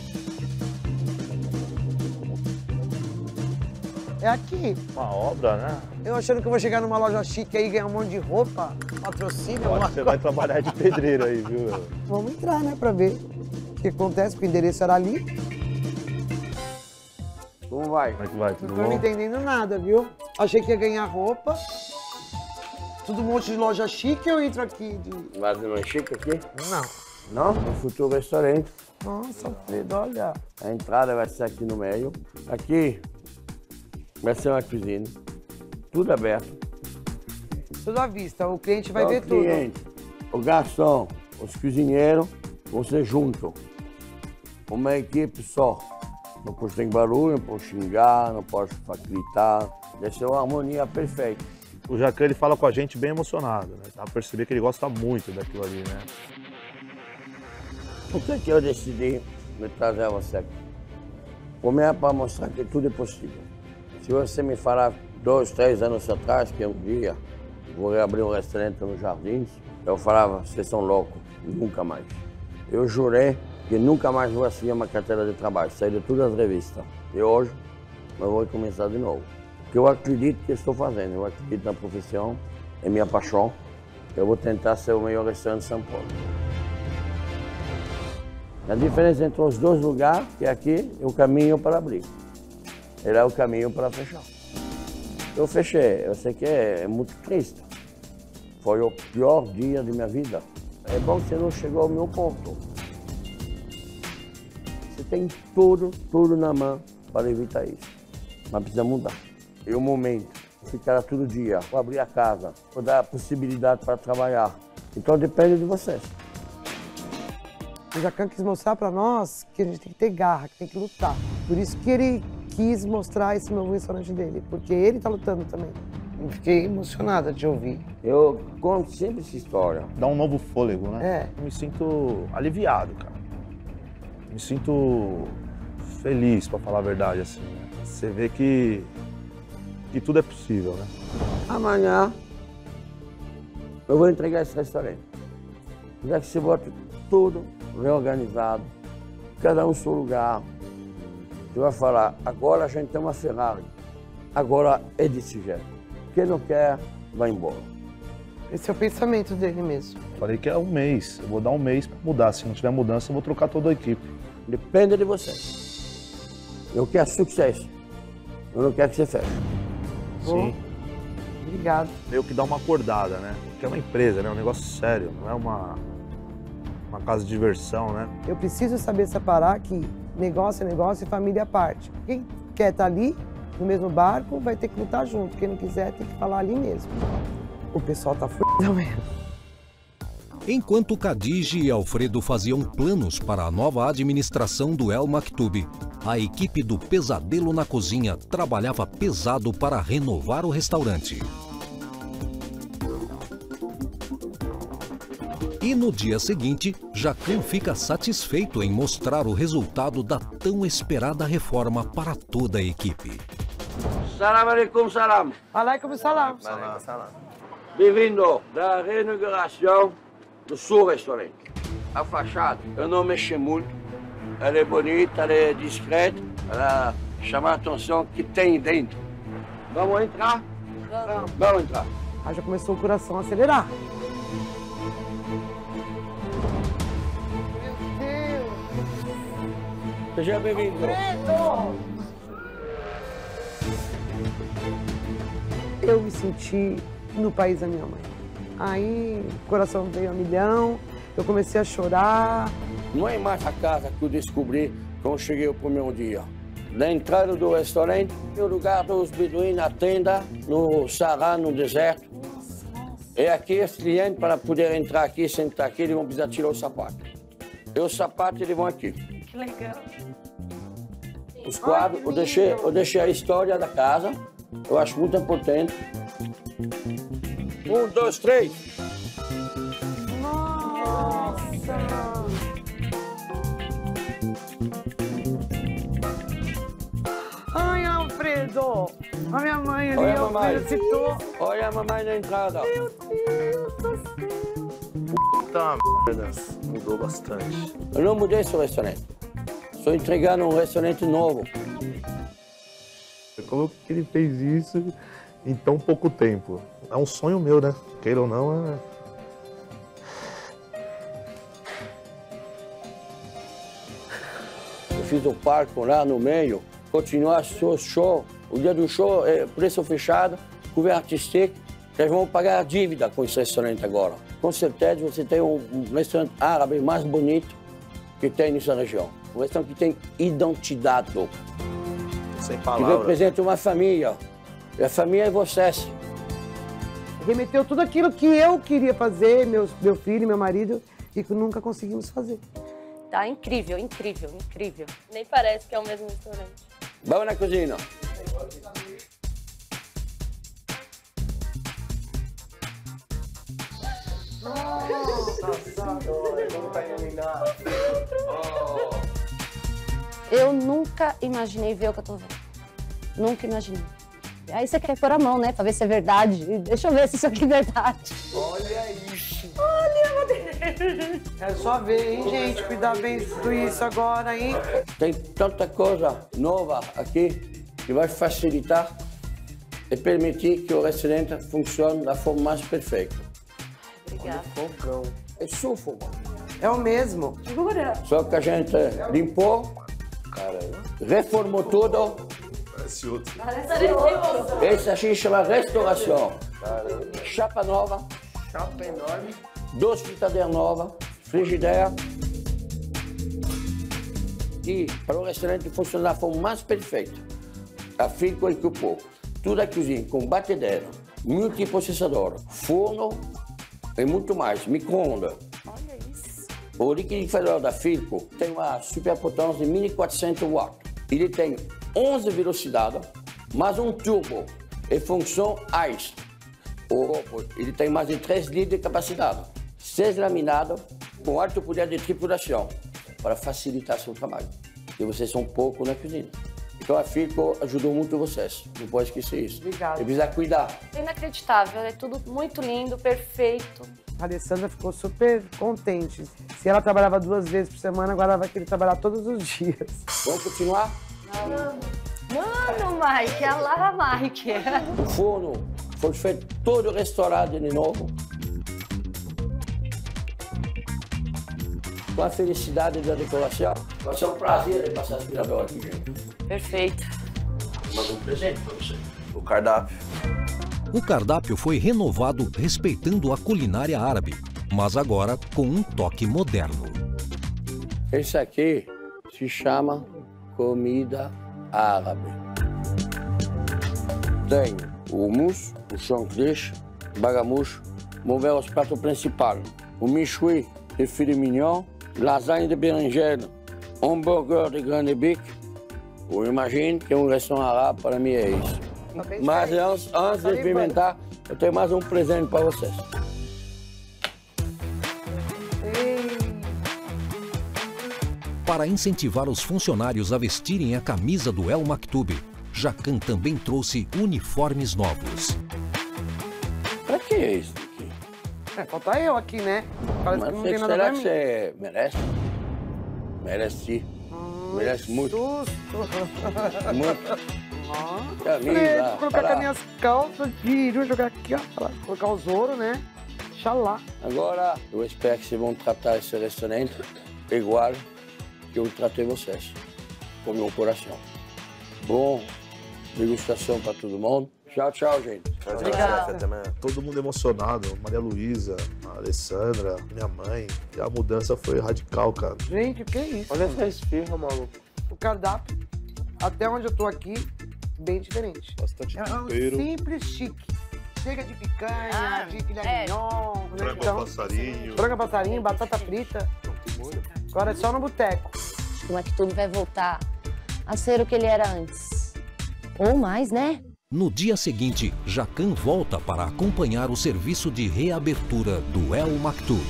É aqui. Uma obra, né? Eu achando que eu vou chegar numa loja chique aí e ganhar um monte de roupa, patrocínio, Eu alguma acho que você coisa. vai trabalhar de pedreiro aí, viu? Meu? Vamos entrar, né, pra ver o que acontece, porque o endereço era ali. Como vai? Como é que vai? Não Tudo tô bom? entendendo nada, viu? Achei que ia ganhar roupa. Tudo um monte de loja chique, eu entro aqui de... Mas não é chique aqui? Não. Não? No futuro restaurante. Nossa, Alfredo, olha. A entrada vai ser aqui no meio. Aqui vai ser uma cozinha. Tudo aberto. Tudo à vista, o cliente vai Só ver o cliente, o garçom, os cozinheiros, vão ser juntos. Uma equipe só. Não pode ter barulho, não pode xingar, não pode gritar. Deve ser uma harmonia perfeita. O Jacan, ele fala com a gente bem emocionado, né? Dá pra perceber que ele gosta muito daquilo ali, né? Por que que eu decidi me trazer você aqui? Primeiro, para mostrar que tudo é possível. Se você me falar dois, três anos atrás, que um dia vou abrir um restaurante nos Jardins, eu falava, vocês são loucos, nunca mais. Eu jurei que nunca mais vou assinar uma carteira de trabalho, sair de todas as revistas. E hoje, eu vou começar de novo. Porque eu acredito que estou fazendo, eu acredito na profissão, é minha paixão. Eu vou tentar ser o melhor restaurante de São Paulo. A diferença entre os dois lugares, que aqui é o caminho para abrir. Ele é o caminho para fechar. Eu fechei, eu sei que é, é muito triste. Foi o pior dia de minha vida. É bom que você não chegou ao meu ponto. Você tem tudo, tudo na mão para evitar isso. Mas precisa mudar. É o momento. Ficar todo dia, vou abrir a casa, vou dar a possibilidade para trabalhar. Então depende de vocês. O Jacan quis mostrar pra nós que a gente tem que ter garra, que tem que lutar. Por isso que ele quis mostrar esse novo restaurante dele, porque ele tá lutando também. Eu fiquei emocionada de ouvir. Eu conto sempre essa história. Dá um novo fôlego, né? É. Eu me sinto aliviado, cara. Me sinto feliz, pra falar a verdade, assim. Né? Você vê que, que tudo é possível, né? Amanhã eu vou entregar esse restaurante. Já que você bota tudo reorganizado, cada um seu lugar. Você vai falar, agora a gente tem uma Ferrari, agora é desse jeito. Quem não quer, vai embora. Esse é o pensamento dele mesmo. Falei que é um mês, eu vou dar um mês pra mudar. Se não tiver mudança, eu vou trocar toda a equipe. Depende de você. Eu quero sucesso, eu não quero que você feche. Sim. Obrigado. Meio que dá uma acordada, né? Porque é uma empresa, né? Um negócio sério, não é uma, uma casa de diversão, né? Eu preciso saber separar que negócio é negócio e família é parte. Quem quer estar ali, no mesmo barco, vai ter que lutar junto. Quem não quiser, tem que falar ali mesmo. O pessoal tá fudido mesmo. Enquanto Khadija e Alfredo faziam planos para a nova administração do El Maktoum, a equipe do Pesadelo na Cozinha trabalhava pesado para renovar o restaurante. E no dia seguinte, Jacan fica satisfeito em mostrar o resultado da tão esperada reforma para toda a equipe. Salam alaikum salam. Alaikum salam. Bem-vindo da reinauguração do seu restaurante. A fachada, eu não mexi muito. Ela é bonita, ela é discreta, ela chama a atenção que tem dentro. Vamos entrar? Vamos. Vamos entrar. Aí já começou o coração a acelerar. Seja bem-vindo. Eu me senti no país da minha mãe. Aí o coração veio a milhão, eu comecei a chorar. Não é mais a casa que eu descobri quando cheguei o primeiro dia. Na entrada do restaurante, o lugar dos beduínos, na tenda, no Saara, no deserto. E aqui os clientes, para poder entrar aqui, sentar aqui, eles vão precisar tirar o sapato. E os sapatos, eles vão aqui. Que legal. Os quadros, eu deixei, eu deixei a história da casa, eu acho muito importante. Um, dois, três. Nossa! Ai, Alfredo! A minha mãe ali, Olha a mamãe. Alfredo, citou. Olha a mamãe na entrada. Meu Deus do céu! Puta merda, mudou bastante. Eu não mudei esse restaurante. Estou entregando um restaurante novo. Como que ele fez isso em tão pouco tempo? É um sonho meu, né? Queira ou não, é... Eu fiz o palco lá no meio, continuar o show. O dia do show é preço fechado, governo artístico. Eles vão pagar a dívida com esse restaurante agora. Com certeza você tem um, um restaurante árabe mais bonito que tem nessa região. Um restaurante que tem identidade. Sem que palavras. representa uma família. E a família é vocês. Remeteu tudo aquilo que eu queria fazer, meu, meu filho, meu marido, e que nunca conseguimos fazer. Tá incrível, incrível, incrível. Nem parece que é o mesmo restaurante. Vamos na cozinha. Eu nunca imaginei ver o que eu tô vendo. Nunca imaginei. Aí você quer pôr a mão, né, pra ver se é verdade. Deixa eu ver se isso aqui é verdade. Olha isso! Olha, meu Deus! É só ver, hein, gente? Cuidar bem de tudo isso agora, hein? Tem tanta coisa nova aqui que vai facilitar e permitir que o restaurante funcione da forma mais perfeita. Obrigada. Fogão. É seu fogão. É o mesmo. Jura? Só que a gente limpou, reformou tudo. Parece outro. Esse aqui chama restauração. Chapa nova. Chapa enorme. Duas fritadeiras novas, frigideira. E para o restaurante funcionar da forma mais perfeita, a Filco equipou toda a cozinha com batedeira, multiprocessador, forno e muito mais, micro-ondas. Olha isso. O liquidificador da Filco tem uma superpotência de mil e quatrocentos watts. Ele tem onze velocidades, mais um turbo e função ICE. O robô, ele tem mais de três litros de capacidade. seis laminados com alto poder de tripulação para facilitar seu trabalho. E vocês são pouco na cozinha. Então a Filco ajudou muito vocês. Não pode esquecer isso. Obrigada. E precisa cuidar. É inacreditável, é tudo muito lindo, perfeito. A Alessandra ficou super contente. Se ela trabalhava duas vezes por semana, agora ela vai querer trabalhar todos os dias. Vamos continuar? Mano, Mike, é lá, Mike. O forno foi feito todo restaurado de novo. Com a felicidade da decoração. Vai ser um prazer de passar aspirador aqui, gente. Perfeito. Manda um presente para você. O cardápio. O cardápio foi renovado respeitando a culinária árabe, mas agora com um toque moderno. Esse aqui se chama comida árabe. Tem o hummus, o chancriche, bagamush. Vamos ver os pratos principais. O méchoui de filet mignon, lasanha de berinjela, hambúrguer de grande bico. Eu imagino que um restaurante árabe para mim é isso. Mas antes, antes de experimentar, eu tenho mais um presente para vocês. Para incentivar os funcionários a vestirem a camisa do El Maktoum, Jacan também trouxe uniformes novos. Para que é isso aqui? É, falta eu aqui, né? Parece Mas que não você, tem nada será pra que mim. você merece? Merece sim. Merece muito. Susto. Muito. Fred, Camisa, colocar para. com as minhas calças aqui, vou jogar aqui, ó, pra colocar os ouro, né? Xalá. Agora, eu espero que vocês vão tratar esse restaurante igual que eu tratei vocês, com meu coração. Bom, degustação para todo mundo. Tchau, tchau, gente. Obrigado. Até amanhã. Todo mundo emocionado, Maria Luísa, a Alessandra, minha mãe. E a mudança foi radical, cara. Gente, que isso? Olha essa esfirra, maluco. O cardápio, até onde eu tô aqui, bem diferente. Bastante é um tempero. simples chique. Chega de picanha, Ah, de filé é. mignon. Frango então, ao passarinho. Frango ao passarinho, batata frita. Agora é só no boteco. O Maktub vai voltar a ser o que ele era antes. Ou mais, né? No dia seguinte, Jacan volta para acompanhar o serviço de reabertura do El Maktub.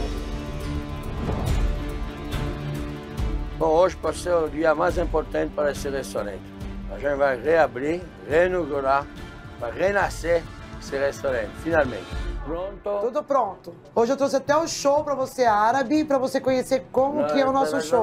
Bom, hoje pode ser o dia mais importante para esse restaurante. A gente vai reabrir, reinaugurar, vai renascer esse restaurante, finalmente. Pronto? Tudo pronto. Hoje eu trouxe até o show pra você árabe, pra você conhecer como que é o nosso show.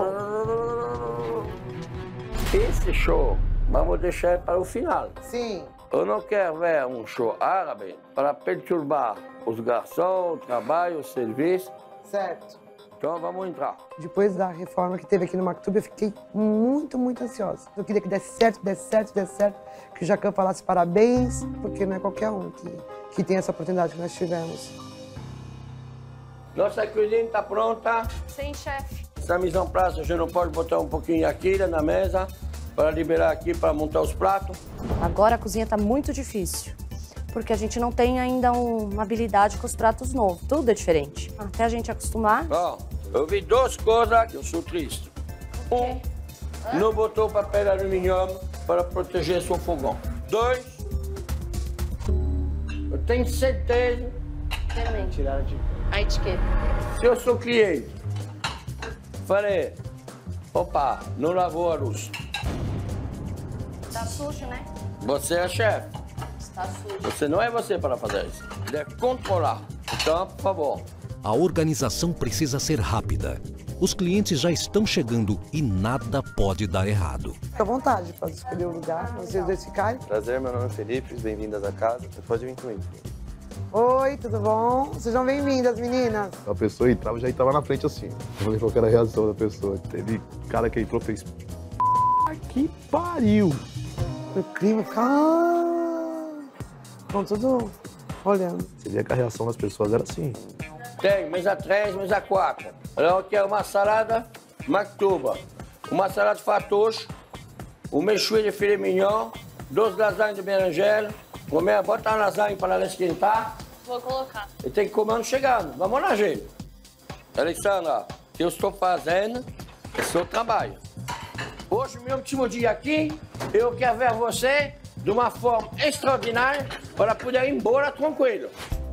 Esse show, vamos deixar para o final. Sim. Eu não quero ver um show árabe para perturbar os garçons, o trabalho, o serviço. Certo. Então vamos entrar. Depois da reforma que teve aqui no Maktub, eu fiquei muito, muito ansiosa. Eu queria que desse certo, desse certo, desse certo, que o Jacan falasse parabéns, porque não é qualquer um que, que tem essa oportunidade que nós tivemos. Nossa cozinha está pronta. Sim, chefe. Essa mise en place, a gente não pode botar um pouquinho aqui na mesa para liberar aqui para montar os pratos. Agora a cozinha está muito difícil, porque a gente não tem ainda um- uma habilidade com os pratos novos. Tudo é diferente. Até a gente acostumar. Bom, eu vi duas coisas que eu sou triste. Um, não botou papel alumínio para proteger seu fogão. Dois, eu tenho certeza. Tiraram de... A etiqueta. Se eu sou cliente, falei, opa, não lavou a luz. Tá sujo, né? Você é chefe. Está sujo. Você não é você para fazer isso. Deve controlar. Então, por favor. A organização precisa ser rápida. Os clientes já estão chegando e nada pode dar errado. Fica à vontade, pode escolher o lugar, vocês dois ficarem. Prazer, meu nome é Felipe, bem-vindas à casa. Você pode vir comigo. Oi, tudo bom? Sejam bem-vindas, meninas. A pessoa entrava, já entrava na frente assim. Vamos ver qual que era a reação da pessoa. Teve cara que entrou e fez... Que pariu! O clima fica... Ah! Estão tudo olhando. Você via que a reação das pessoas era assim. Tem mesa três, mesa quatro. Eu quero uma salada Maktuba, uma salada de fatouche, um méchoui de filé mignon, duas lasanhas de berinjela. Comer, bota a lasanha para ela esquentar. Vou colocar. E tem que comer chegando. Vamos lá, gente. Alexandra, o que eu estou fazendo é seu trabalho. Hoje, meu último dia aqui, eu quero ver você de uma forma extraordinária para poder ir embora tranquilo.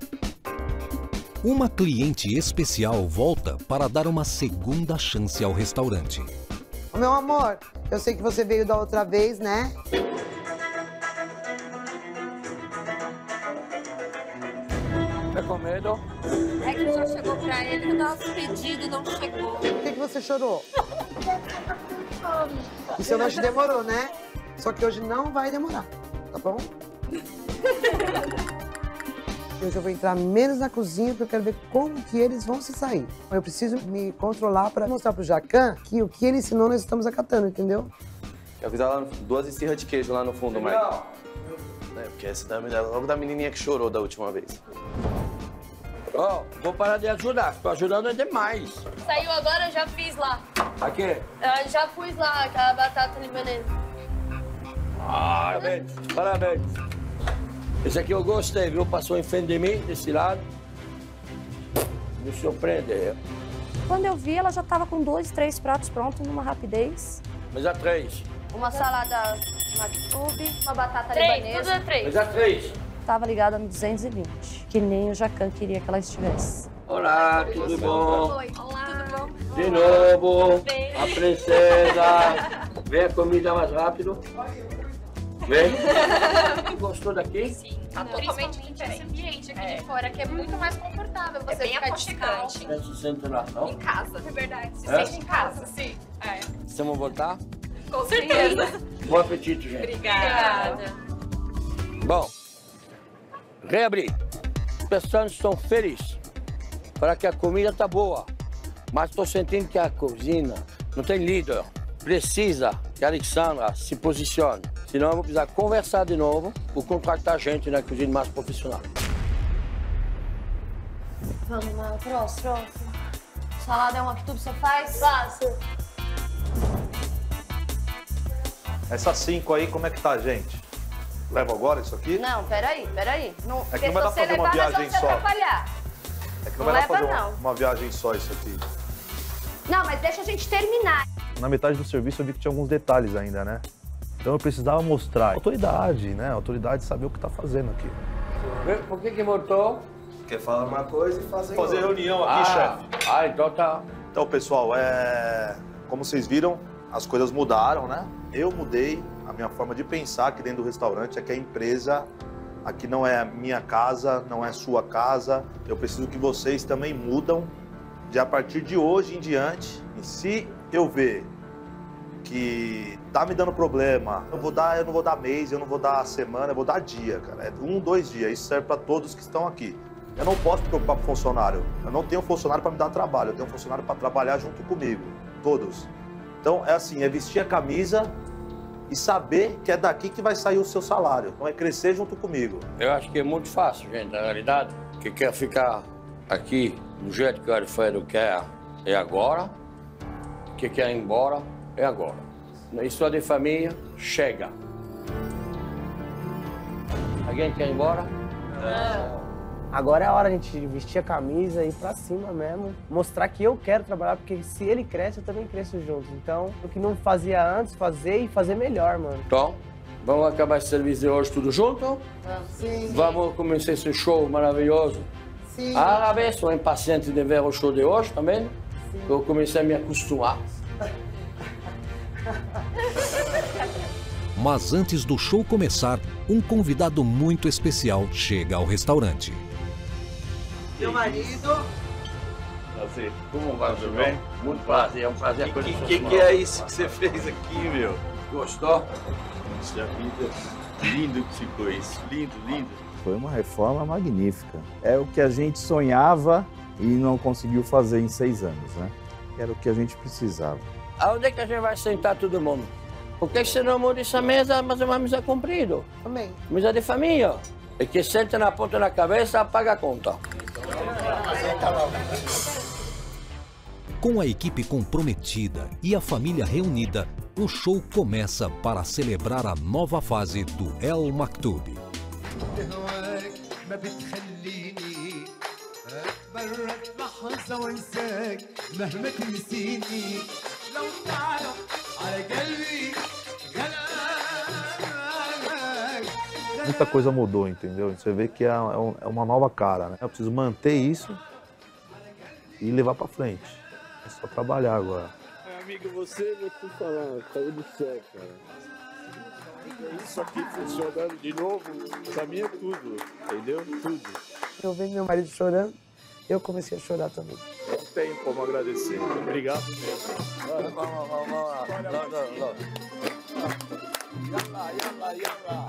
Uma cliente especial volta para dar uma segunda chance ao restaurante. Ô, meu amor, eu sei que você veio da outra vez, né? Tá com medo? É que já chegou pra ele, o nosso pedido não chegou. Por que, que você chorou? Isso hoje demorou, né? Só que hoje não vai demorar, tá bom? Hoje eu vou entrar menos na cozinha porque eu quero ver como que eles vão se sair. Eu preciso me controlar para mostrar pro Jacan que o que ele ensinou nós estamos acatando, entendeu? Eu fiz lá duas esfirras de queijo lá no fundo, Mike. É, porque essa da, logo da menininha que chorou da última vez. Ó, oh, vou parar de ajudar, tô ajudando demais. Saiu agora, eu já fiz lá. Aqui. Eu já pus lá aquela batata libanesa. Parabéns, parabéns. Esse aqui eu gostei, viu? Passou em frente de mim, desse lado. Me surpreendeu. Quando eu vi, ela já estava com dois, três pratos prontos numa rapidez. Mesa três. Uma salada Maktub, uma batata Três, libanesa. tudo é três. Mesa três. Tava ligada no duzentos e vinte, que nem o Jacan queria que ela estivesse. Olá, tudo bom? Oi, olá. Tudo bom? De novo, a princesa. Vem a comida mais rápido. Vem. Gostou daqui? Sim, tá totalmente diferente. Esse ambiente aqui de fora que é muito mais confortável. Você é bem aconchegante. Você se sente lá, não? Em casa, é verdade. Se É? sente em casa, sim. É. Vamos voltar? Com certeza. Bom apetite, gente. Obrigada. Bom, reabrir. As pessoas estão felizes para que a comida tá boa, mas estou sentindo que a cozinha não tem líder. Precisa que a Alexandra se posicione. Senão eu vou precisar conversar de novo ou contratar gente na cozinha mais profissional. Vamos lá, próximo, próximo. Salada é um maktub, você faz? Faço. Essa cinco aí, como é que tá, gente? Leva agora isso aqui? Não, peraí, peraí. Não, É porque que não vai se dar você pra fazer uma levar, nós viagem vamos se só. atrapalhar. É que Não não, vai dar pra leva, fazer uma, não. uma viagem só isso aqui. Não, mas deixa a gente terminar. Na metade do serviço eu vi que tinha alguns detalhes ainda, né? Então eu precisava mostrar autoridade, né? Autoridade saber o que tá fazendo aqui. Por que que voltou? Quer falar uma coisa e fazer Fazer outra. reunião aqui, Ah, chefe. ah, então tá. Então, pessoal, é... como vocês viram, as coisas mudaram, né? Eu mudei a minha forma de pensar aqui dentro do restaurante, é que a empresa aqui não é a minha casa, não é sua casa. Eu preciso que vocês também mudam de a partir de hoje em diante. E se eu ver que tá me dando problema, eu vou dar, eu não vou dar mês, eu não vou dar semana, eu vou dar dia, cara. É um, dois dias. Isso serve para todos que estão aqui. Eu não posso me preocupar com o funcionário. Eu não tenho funcionário para me dar trabalho. Eu tenho um funcionário para trabalhar junto comigo. Todos. Então, é assim, é vestir a camisa e saber que é daqui que vai sair o seu salário. Então, é crescer junto comigo. Eu acho que é muito fácil, gente, na realidade. Que quer ficar aqui do jeito que o Alfredo quer é agora. Que quer ir embora é agora. Na história de família, chega. Alguém quer ir embora? Não. Agora é a hora de a gente vestir a camisa e ir pra cima mesmo. Mostrar que eu quero trabalhar, porque se ele cresce, eu também cresço junto. Então, o que não fazia antes, fazer e fazer melhor, mano. Então, vamos acabar esse serviço de hoje tudo junto? Sim. Vamos começar esse show maravilhoso? Sim. Ah, bem, sou impaciente de ver o show de hoje também. Sim. Eu comecei a me acostumar. Mas antes do show começar, um convidado muito especial chega ao restaurante. Meu marido. Prazer. Como vai, tudo bem? Muito prazer, é um prazer. O que, que, que é isso que você fez aqui, meu? Gostou? Puxa vida, lindo que ficou isso, lindo, lindo. Foi uma reforma magnífica. É o que a gente sonhava e não conseguiu fazer em seis anos, né? Era o que a gente precisava. Aonde é que a gente vai sentar todo mundo? Por que você não muda essa mesa, mas é uma mesa comprida? Amém. Mesa de família. E que senta na ponta da cabeça, paga a conta. Com a equipe comprometida e a família reunida, o show começa para celebrar a nova fase do El Maktub. Muita coisa mudou, entendeu? Você vê que é é uma nova cara, né? Eu preciso manter isso e levar pra frente. É só trabalhar agora. É, amigo, você, vou te falar, caiu do céu, cara. Isso aqui funcionando de novo, pra mim é tudo, entendeu? Tudo. Eu vejo meu marido chorando, eu comecei a chorar também. Não tenho como agradecer. Obrigado. Vamos, vamos, vamos lá. Não, não, não. Yala, yala, yala.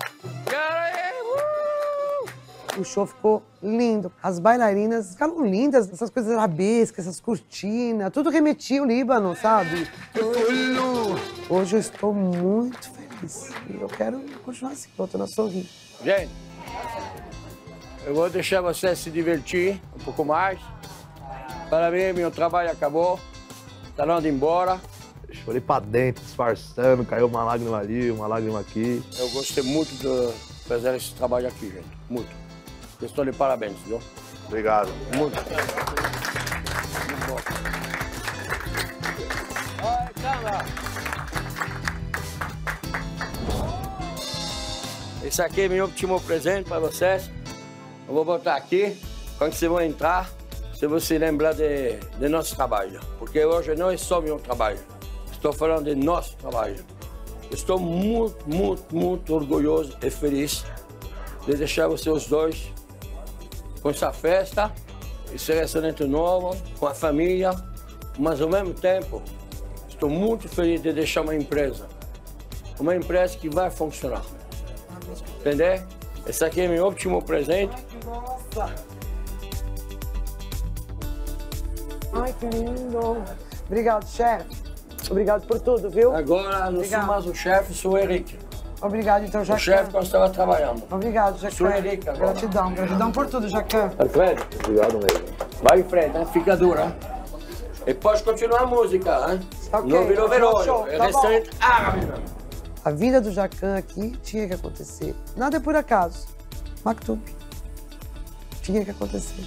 O show ficou lindo. As bailarinas ficaram lindas, essas coisas arabescas, essas cortinas, tudo remetia ao Líbano, sabe? Hoje eu estou muito feliz e eu quero continuar assim, voltando a sorrir. Gente, eu vou deixar vocês se divertir um pouco mais. Para mim, meu trabalho acabou. Tá na hora de ir embora. Chorei pra dentro, disfarçando, caiu uma lágrima ali, uma lágrima aqui. Eu gostei muito de fazer esse trabalho aqui, gente. Muito. Estou de parabéns, viu? Obrigado. Muito. Muito bom. Vai, calma. Esse aqui é meu último presente para vocês. Eu vou botar aqui. Quando vocês vão entrar, vocês vão se lembrar de, de nosso trabalho. Porque hoje não é só meu trabalho. Estou falando de nosso trabalho. Estou muito, muito, muito orgulhoso e feliz de deixar vocês dois com essa festa, esse restaurante novo, com a família, mas ao mesmo tempo estou muito feliz de deixar uma empresa, uma empresa que vai funcionar. Entendeu? Esse aqui é meu último presente. Nossa! Ai, que lindo! Obrigado, chefe. Obrigado por tudo, viu? Agora não sou mais o chefe, sou o Henrique. Obrigado, então, Jacan. O chefe quando estava trabalhando. Obrigado, Jacan. Surerica, agora. Gratidão, gratidão por tudo, Jacan. Alfredo, obrigado mesmo. Vai em frente, hein? Fica dura. Hein? E pode continuar a música, hein? Ok, Não virou verolho. É tá restaurante árabe. A vida do Jacan aqui tinha que acontecer. Nada é por acaso. Maktub. Tinha que acontecer.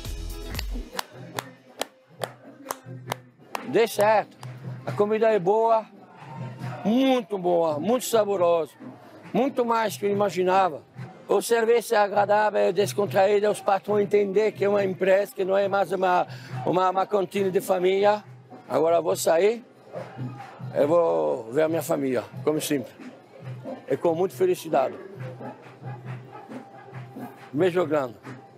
Dê certo. A comida é boa, muito boa, muito saborosa. Muito mais do que eu imaginava. O serviço é agradável, é descontraído, os patrões entendem que é uma empresa, que não é mais uma, uma, uma cantina de família. Agora eu vou sair, eu vou ver a minha família, como sempre. E com muita felicidade. Beijo grande.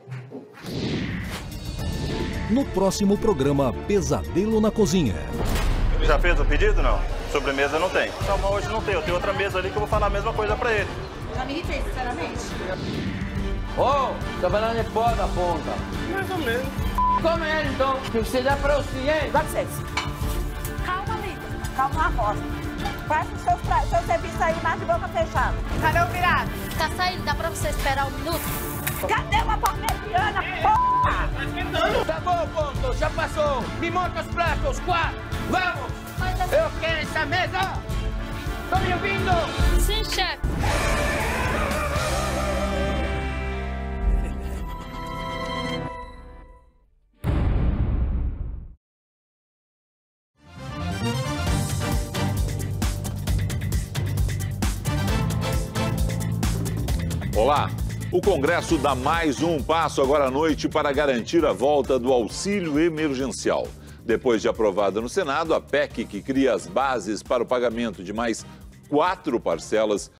No próximo programa, Pesadelo na Cozinha. Já fez o pedido, não? Sobremesa não tem. Então, hoje não tem. Eu tenho outra mesa ali que eu vou falar a mesma coisa pra ele. Já me irritei, sinceramente. Ô, oh, trabalhando é pó da ponta. Mais ou menos. Como é, então? Que você dá para os clientes? Dá licença. Calma, amiga. Calma, uma voz. Faz o seu, seu serviço aí, mas de boca fechada. Cadê o virado? Tá saindo, dá pra você esperar um minuto? Cadê uma parmegiana, porra? Tá bom, ponto, já passou. Me monta os pratos, quatro. Vamos! Eu quero essa mesa! Estão me ouvindo? Sim, chefe. Olá! O Congresso dá mais um passo agora à noite para garantir a volta do auxílio emergencial. Depois de aprovada no Senado, a P E C, que cria as bases para o pagamento de mais quatro parcelas,